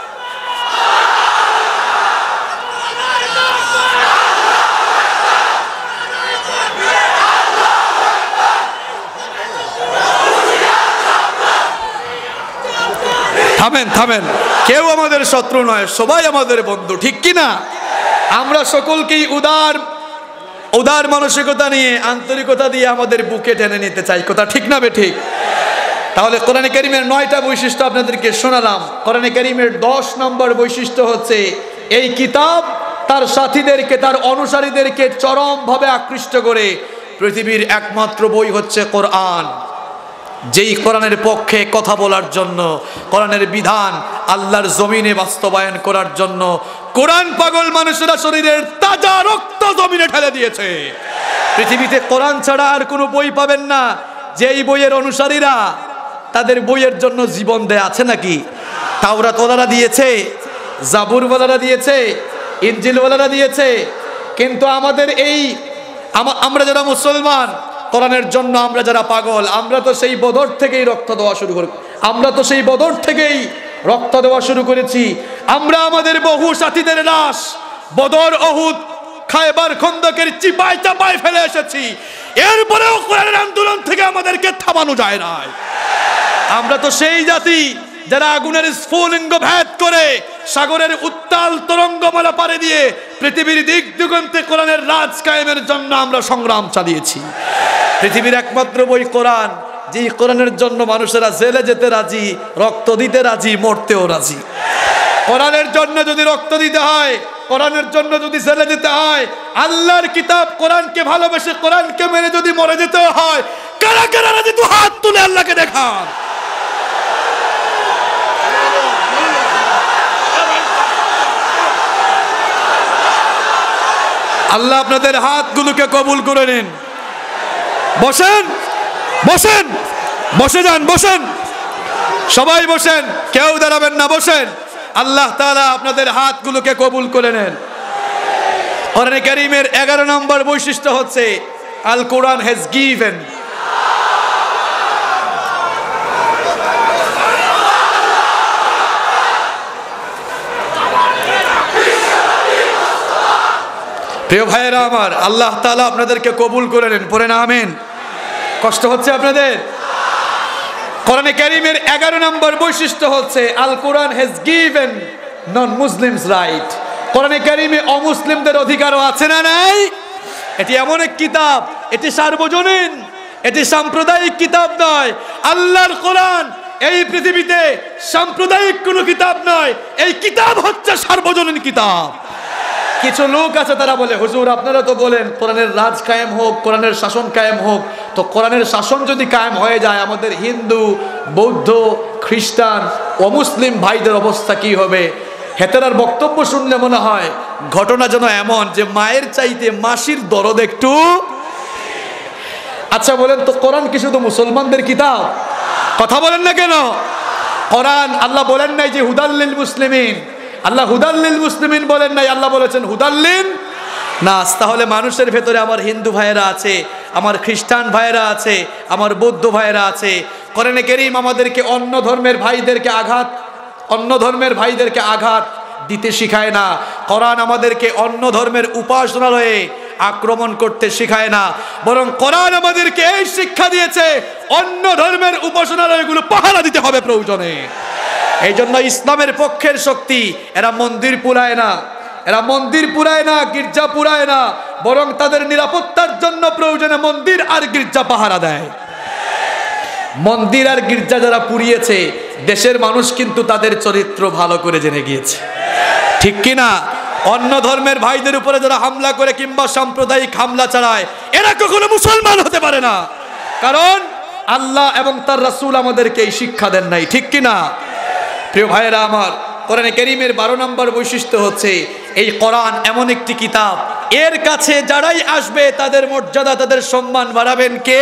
থামেন থামেন, কেউ আমাদের শত্রু নয়, সবাই আমাদের বন্ধু, ঠিক কি না? আমরা সকলকেই উদার উদার মানসিকতা নিয়ে, আন্তরিকতা দিয়ে আমাদের বুকে টেনে নিতে চাই, কথা ঠিক না বে ঠিক? তাহলে কোরআনে কারীমের নয়টা বৈশিষ্ট্য আপনাদেরকে শোনালাম। কোরআনে কারীমের দশ নম্বর বৈশিষ্ট্য হচ্ছে এই কিতাব তার সাথীদেরকে, তার অনুসারীদেরকে চরমভাবে আকৃষ্ট করে। পৃথিবীর একমাত্র বই হচ্ছে কোরআন, যেই কোরআনের পক্ষে কথা বলার জন্য, কোরআনের বিধান আল্লাহর জমিনে বাস্তবায়ন করার জন্য কোরআন পাগল মানুষেরা শরীরের তাজা রক্ত জমিনে ঢেলে দিয়েছে। পৃথিবীতে কোরআন ছাড়া আর কোনো বই পাবেন না। যেই বইয়ের অনুসারীরা তাদের বইয়ের জন্য জীবন দেয়, আছে নাকি? তাওরাত ওয়ালারা দিয়েছে, জাবুর ওয়ালারা দিয়েছে, ইনজিল ওয়ালারা দিয়েছে, কিন্তু আমাদের এই আমরা যারা মুসলমান, কোরআনের জন্য আমরা যারা পাগল, আমরা তো সেই বদর থেকেই রক্ত দেওয়া শুরু করি আমরা তো সেই বদর থেকেই রক্ত দেওয়া শুরু করেছি। আমরা আমাদের বহু সাথীদের লাশ বদর, উহুদ, খায়বার, খন্দকের চিপায় চাপায় ফেলে এসেছি। এরপরেও কোরআনের আন্দোলন থেকে আমাদেরকে থামানো যায় না। আমরা তো সেই জাতি যারা আগুনের স্ফুলিঙ্গ ভেদ করে সাগরের উত্তাল তরঙ্গমালা পারে দিয়ে পৃথিবীর দিক দিগন্তে কোরআনের রাজ কায়েমের জন্য আমরা সংগ্রাম চালিয়েছি। পৃথিবীর একমাত্র বই কোরআন, যে কোরআনের জন্য মানুষেরা জেলে যেতে রাজি, রক্ত দিতে রাজি, মরতেও রাজি। কোরআনের জন্য যদি রক্ত দিতে হয়, কোরআনের জন্য যদি জেলে যেতে হয়, আল্লাহর কিতাব কোরআনকে ভালোবেসে কোরআনকে মেনে যদি মরে যেতে হয়, কারা কারা রাজি? তো হাত তুলে আল্লাহকে দেখান। আল্লাহ আপনাদের হাতগুলোকে কবুল করে নিন। বসেন, বসেন, বসে যান, বসেন, সবাই বসেন, কেউ দাঁড়াবেন না, বসেন। আল্লাহ তাআলা আপনাদের হাতগুলোকে কবুল করে নেন। কোরআনে কারীমের এগারো নম্বর বৈশিষ্ট্য হচ্ছে আল কোরআন হ্যাজ গিভেন। প্রিয় ভাইয়েরা আমার, আল্লাহ তাআলা আপনাদেরকে কবুল করে নেন। পড়েন আমিন। কষ্ট হচ্ছে আপনাদের? কোরআনে কারীমের এগারো নম্বর বৈশিষ্ট্য হচ্ছে Al Quran has given non Muslims right. কোরআনে কারীমে অমুসলিমদের অধিকারও আছে না নাই? এটি এমন এক কিতাব, এটি সার্বজনীন, এটি সাম্প্রদায়িক কিতাব নয়। আল্লাহর কোরআন এই পৃথিবীতে সাম্প্রদায়িক কোনো কিতাব নয়, এই কিতাব হচ্ছে সার্বজনীন কিতাব। কিছু লোক আছে তারা বলে, হুজুর আপনারা তো বলেন কোরআনের রাজ কায়েম হোক, কোরআনের শাসন কায়েম হোক, তো কোরআনের শাসন যদি কায়েম হয়ে যায় আমাদের হিন্দু, বৌদ্ধ, খ্রিস্টান, অমুসলিম ভাইদের অবস্থা কি হবে? হেতেরার বক্তব্য শুনলে মনে হয় ঘটনা যেন এমন যে মায়ের চাইতে মাসির দরদ একটু। আচ্ছা বলেন তো, কোরআন কি শুধু মুসলমানদের কিতাব? কথা বলেন না কেন? কোরআন আল্লাহ বলেন নাই যে হুদাল্লিল মুসলিমিন, আল্লাহ হুদাল্লিল মুসলিমিন বলেন নাই, আল্লাহ বলেছেন হুদাল্লিন নাস। তাহলে মানুষের ভেতরে আমার হিন্দু ভাইয়েরা আছে, আমার খ্রিস্টান ভাইয়েরা আছে, আমার বৌদ্ধ ভাইয়েরা আছে। কোরআনে কারীম আমাদেরকে অন্য ধর্মের ভাইদেরকে আঘাত অন্য ধর্মের ভাইদেরকে আঘাত দিতে শিখায় না। কোরআন আমাদেরকে অন্য ধর্মের উপাসনালয়ে আক্রমণ করতে শিখায় না, বরং কোরআন আমাদেরকে এই শিক্ষা দিয়েছে অন্য ধর্মের উপাসনালয়গুলো পাহারা দিতে হবে প্রয়োজনে। এই জন্য ইসলামের পক্ষের শক্তি এরা মন্দির পুরায় না, এরা মন্দির পুরায় না, গির্জা পুরায় না, বরং তাদের নিরাপত্তার জন্য প্রয়োজনে মন্দির আর গির্জা পাহারা দেয়। মন্দির আর গির্জা যারা পুড়িয়েছে, দেশের মানুষ কিন্তু তাদের চরিত্র ভালো করে জেনে গিয়েছে, ঠিক কিনা? অন্য ধর্মের ভাইদের উপরে যারা হামলা করে কিংবা সাম্প্রদায়িক হামলা চালায়, এরা কখনো মুসলমান হতে পারে না, কারণ আল্লাহ এবং তার রাসূল আমাদেরকে এই শিক্ষা দেন নাই, ঠিক কিনা? প্রিয় ভাইয়েরা আমার, কোরআনে কারীমের বারো নম্বর বৈশিষ্ট্য হচ্ছে এই কোরআন এমন একটি কিতাব, এর কাছে যারাই আসবে তাদের মর্যাদা, তাদের সম্মান বাড়াবেন কে?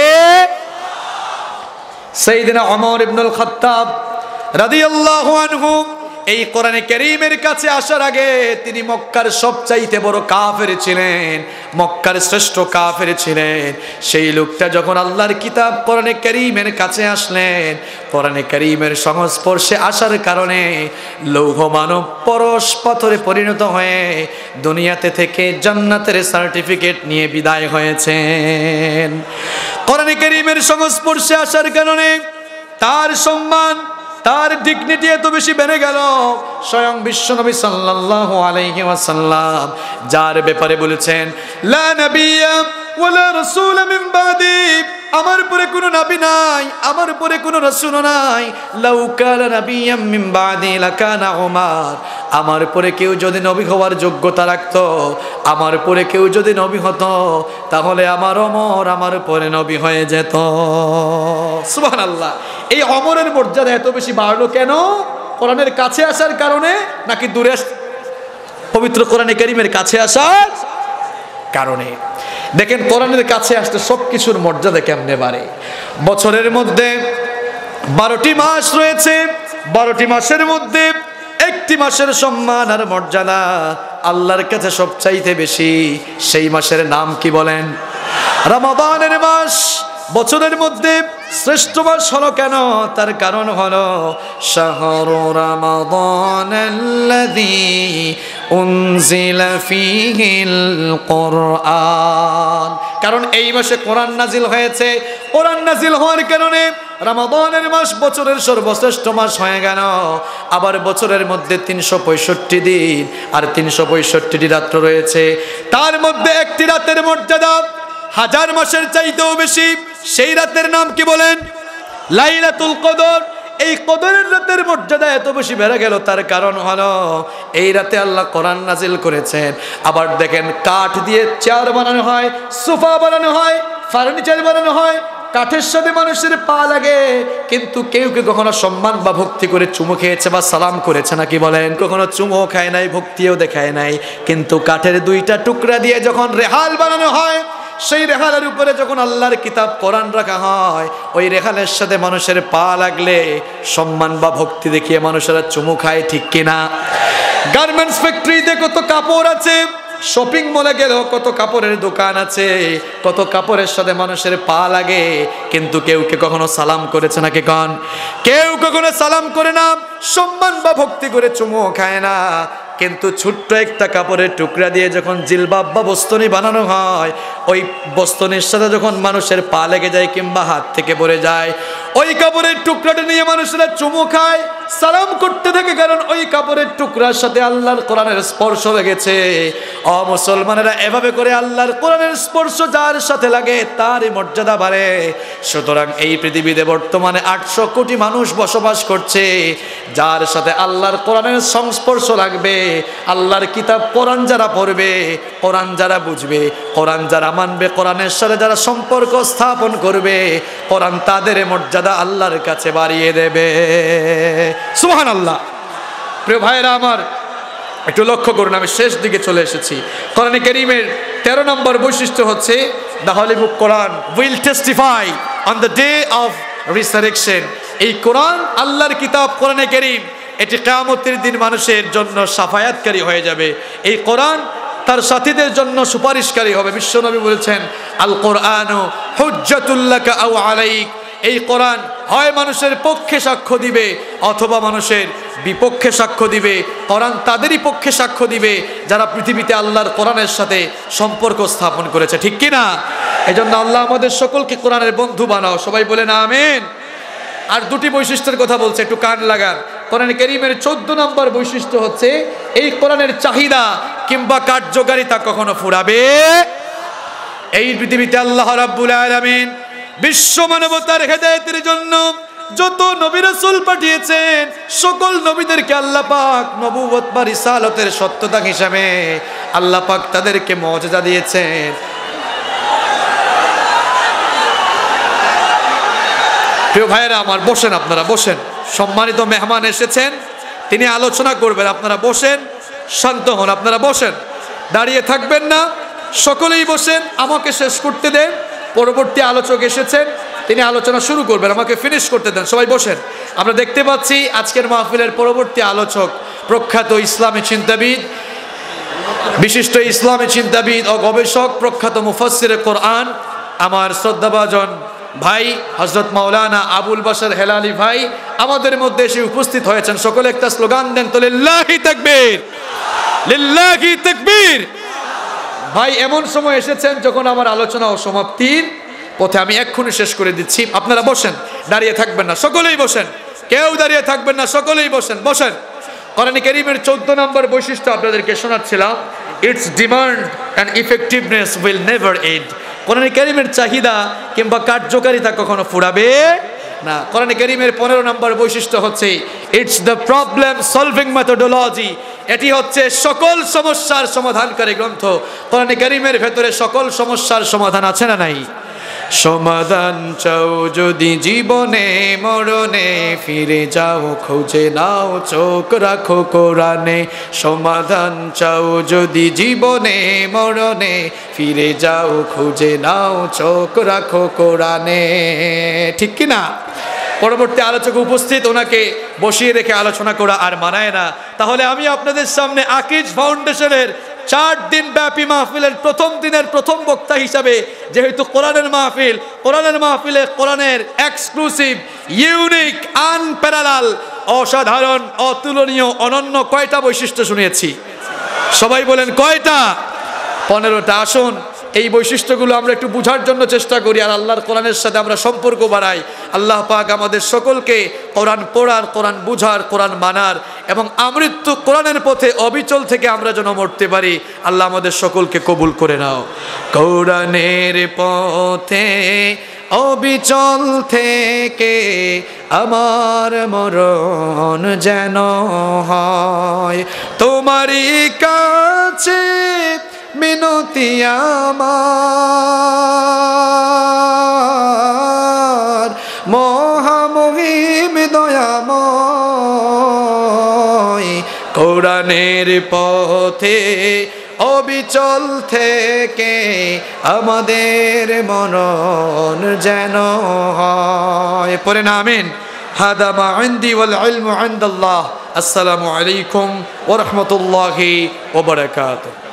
সাইয়েদনা ওমর ইবনুল খাত্তাব রাদিয়াল্লাহু আনহু এই কোরআনে কারীমের কাছে আসার আগে তিনি মক্কার সবচাইতে বড় কাফের ছিলেন, মক্কার শ্রেষ্ঠ কাফের ছিলেন। সেই লোকটা যখন আল্লাহর কিতাব কোরআনে কারীমের কাছে আসলেন, কোরআনে কারীমের সংস্পর্শে আসার কারণে লৌহ মানব পরশ পাথরে পরিণত হয়ে দুনিয়াতে থেকে জান্নাতের সার্টিফিকেট নিয়ে বিদায় হয়েছেন। কোরআনে কারীমের সংস্পর্শে আসার কারণে তার সম্মান, তার ডিগনিটি এত বেশি বেড়ে গেল, স্বয়ং বিশ্বনবী সাল্লাল্লাহু আলাইহি ওয়াসাল্লাম যার ব্যাপারে বলেছেন লা নাবিয়্যা ওয়ালা রাসূলা মিন বাদি আমার উপরে কোনো নবী নাই, আমার উপরে কোনো রাসূল নাই। লাউ কানা নাবিয়্যাম মিন বাদি লাকানা উমার, আমার উপরে কেউ যদি নবী হওয়ার যোগ্যতা রাখতো, আমার উপরে কেউ যদি নবী হতো, তাহলে আমার ওমর আমার উপরে নবী হয়ে যেত। সুবহানাল্লাহ। এই ওমরের মর্যাদা এত বেশি বাড়লো কেন? কোরআনের কাছে আসার কারণে নাকি দূরে পবিত্র কোরআনে কারীমের কাছে আসার কারণে? দেখেন কোরআনের কাছে আসতে সবকিছুর মর্যাদা কেমনে বাড়ে। বছরের মধ্যে বারোটি মাস রয়েছে, বারোটি মাসের মধ্যে একটি মাসের সম্মান আর মর্যাদা আল্লাহর কাছে সবচাইতে বেশি। সেই মাসের নাম কি বলেন? রমাদানের মাস। বছরের মধ্যে শ্রেষ্ঠ মাস হলো কেন? তার কারণ হলো শাহরু রমাদানাল্লাযী উনজিলা ফীহিল কুরআন। কারণ এই মাসে কোরআন নাজিল হয়েছে। কোরআন নাজিল হওয়ার কারণে রমাদানের মাস বছরের সর্বশ্রেষ্ঠ মাস হয়ে গেল। আবার বছরের মধ্যে তিনশো পঁয়ষট্টি দিন আর তিনশো পঁয়ষট্টিটি রাত্র রয়েছে। তার মধ্যে একটি রাতের মর্যাদা হাজার মাসের চাইতেও বেশি। সেই রাতের নাম কি বলেন? লাইলাতুল কদর। এই কদরের রাতের মর্যাদা এত বেশি বেড়ে গেল, তার কারণ হলো এই রাতে আল্লাহ কোরআন নাজিল করেছেন। আবার দেখেন কাঠ দিয়ে চেয়ার বানানো হয়, সোফা বানানো হয়, ফার্নিচার বানানো হয়, কাঠের সাথে মানুষের পা লাগে, কিন্তু কেউ কেউ কখনো সম্মান বা ভক্তি করে চুমু খেয়েছে বা সালাম করেছে নাকি বলেন? কখনো চুমুও খায় নাই, ভক্তিও দেখায় নাই। কিন্তু কাঠের দুইটা টুকরা দিয়ে যখন রেহাল বানানো হয়, সেই রেহালের উপরে যখন আল্লাহর কিতাব কোরআন রাখা হয়, ওই রেহালের সাথে মানুষের পা লাগলে সম্মান বা ভক্তি দেখিয়ে মানুষেরা চুমু খায়, ঠিক কিনা? গার্মেন্টস ফ্যাক্টরিতে কত কাপড় আছে, শপিং মলে গেলেও কত কাপড়ের দোকান আছে, কত কাপড়ের সাথে মানুষের পা লাগে, কিন্তু কেউ কে কখনো সালাম করেছে নাকি কন? কেউ কখনো সালাম করে না, সম্মান বা ভক্তি করে চুমু খায় না। কিন্তু ছোট্ট একটা কাপড়ের টুকরা দিয়ে যখন জিলবাব বা বস্তনি বানানো হয়, ওই বস্তনির সাথে যখন মানুষের পা লেগে যায় কিংবা হাত থেকে পড়ে যায়, ওই কাপড়ের টুকরাটা নিয়ে মানুষেরা চুমু খায়, সালাম করতে থাকে, কারণ ওই কাপড়ের টুকরার সাথে আল্লাহর কোরআনের স্পর্শ লেগেছে। ও মুসলমানেরা, এভাবে করে আল্লাহর কোরআনের স্পর্শ যার সাথে লাগে তারই মর্যাদা বাড়ে। সুতরাং এই পৃথিবীতে বর্তমানে আটশো কোটি মানুষ বসবাস করছে, যার সাথে আল্লাহর কোরআনের সংস্পর্শ লাগবে, আল্লাহর কিতাব কোরআন যারা পড়বে, কোরআন যারা বুঝবে, কোরআন যারা মানবে, কোরআনের সাথে যারা সম্পর্ক স্থাপন করবে, কোরআন তাদের মর্যাদা আল্লাহর কাছে বাড়িয়ে দেবে। সুবহানাল্লাহ। প্রিয় ভাইরা আমার, একটু লক্ষ্য করুন, আমি শেষ দিকে চলে এসেছি। কোরআনে কারীমের তেরো নম্বর বৈশিষ্ট্য হচ্ছে the holy book Quran will testify on the day of resurrection. এই কোরআন, আল্লাহর কিতাব কোরআনে কারীম, এটি কিয়ামতের দিন মানুষের জন্য শাফায়াতকারী হয়ে যাবে। এই কোরআন তার সাথীদের জন্য সুপারিশকারী হবে। বিশ্বনবী বলেছেন, আল কোরআনু হুজ্জাতুল লাকা আও আলাইক। এই কোরআন হয় মানুষের পক্ষে সাক্ষ্য দিবে অথবা মানুষের বিপক্ষে সাক্ষ্য দিবে। কোরআন তাদেরই পক্ষে সাক্ষ্য দিবে যারা পৃথিবীতে আল্লাহর কোরআনের সাথে সম্পর্ক স্থাপন করেছে, ঠিক কিনা? এই জন্য আল্লাহ আমাদের সকলকে কোরআনের বন্ধু বানাও, সবাই বলেন আমিন। আর দুটি বৈশিষ্ট্যের কথা বলছে, একটু কান লাগান। কোরআন কারীমের চোদ্দ নম্বর বৈশিষ্ট্য হচ্ছে এই কোরআনের চাহিদা কিংবা কার্যকারিতা কখনো ফুরাবে। এই পৃথিবীতে আল্লাহ রাব্বুল আলামিন বিশ্ব মানবতার হেদায়েতের জন্য যত নবী রাসূল পাঠিয়েছেন, সকল নবীদেরকে আল্লাহ পাক নবুয়ত বা রিসালাতের সত্যতা হিসাবে আল্লাহ পাক তাদেরকে মুজিজা দিয়েছেন। প্রিয় ভাইয়েরা আমার, বসেন, আপনারা বসেন। সম্মানিত মেহমান এসেছেন, তিনি আলোচনা করবেন, আপনারা বসেন, শান্ত হন, আপনারা বসেন, দাঁড়িয়ে থাকবেন না, সকলেই বসেন। আমাকে শেষ করতে দেন, পরবর্তী আলোচক এসেছেন, তিনি আলোচনা শুরু করবেন, আমাকে ফিনিশ করতে দেন, সবাই বসেন। আমরা দেখতে পাচ্ছি আজকের মাহফিলের পরবর্তী আলোচক প্রখ্যাত ইসলামী চিন্তাবিদ, বিশিষ্ট ইসলামী চিন্তাবিদ ও গবেষক, প্রখ্যাত মুফাসসিরে কোরআন, আমার শ্রদ্ধাভাজন ভাই হযরত মাওলানা আবুল বাশার হেলালি ভাই আমাদের মধ্যে এসে উপস্থিত হয়েছেন। সকলে একটা স্লোগান দেন তো, লিল্লাহি তাকবীর, লিল্লাহি তাকবীর। ভাই এমন সময় এসেছেন যখন আমার আলোচনা ও সমাপ্তির পথে, আমি এক্ষুনি শেষ করে দিচ্ছি। আপনারা বসেন, দাঁড়িয়ে থাকবেন না, সকলেই বসেন, কেউ দাঁড়িয়ে থাকবেন না, সকলেই বসেন, বসেন। কোরআন কারীমের চোদ্দ নম্বর বৈশিষ্ট্য আপনাদেরকে শোনাচ্ছিলাম। its demand and effectiveness will never end. কোরআন কারীমের চাহিদা কিংবা কার্যকারিতা কখনো ফুরাবে না। কোরআন কারীমের পনেরো নম্বর বৈশিষ্ট্য হচ্ছে it's the problem solving methodology. এটি হচ্ছে সকল সমস্যার সমাধানকারী গ্রন্থ। কোরআন কারীমের ভেতরে সকল সমস্যার সমাধান আছে না নাই? সমাধান চাও যদি জীবনে মরণে, ফিরে যাও খুঁজে নাও চোখ রাখো কোরআনে। সমাধান চাও যদি জীবনে মরণে, ফিরে যাও খুঁজে নাও চোখ রাখো কোরআনে। ঠিক কি না? পরবর্তী আলোচক উপস্থিত, ওনাকে বসিয়ে রেখে আলোচনা করা আর মানায় না। তাহলে আমি আপনাদের সামনে আকিজ ফাউন্ডেশনের চার দিন ব্যাপী মাহফিলের প্রথম দিনের প্রথম বক্তা হিসাবে, যেহেতু কোরআনের মাহফিল, কোরআনের মাহফিলে কোরআনের এক্সক্লুসিভ, ইউনিক, আনপ্যারালাল, অসাধারণ, অতুলনীয়, অনন্য কয়টা বৈশিষ্ট্য শুনিয়েছি? সবাই বলেন কয়টা? পনেরোটা। আসুন এই বৈশিষ্ট্যগুলো আমরা একটু বুঝার জন্য চেষ্টা করি আর আল্লাহর কোরআনের সাথে আমরা সম্পর্ক বাড়াই। আল্লাহ পাক আমাদের সকলকে কোরআন পড়ার, কোরআন বুঝার, কোরআন মানার এবং আমৃত্যু কোরআনের পথে অবিচল থেকে আমরা যেন মরতে পারি। আল্লাহ আমাদের সকলকে কবুল করে নাও। কোরআনের পথে অবিচল থেকে আমার মরণ যেন হয়, তোমারই কাছে মিনতি আমার, মহামহিম দয়াময়। কোরআনের পথে অবিচল থেকে আমাদের মরণ যেন হয়। পড়ে না আমিন। হাদা মা ইনদি ওয়াল ইলমু ইনদাল্লাহ। আসসালামু আলাইকুম ওয়া রাহমাতুল্লাহি ওয়া বারাকাতুহু।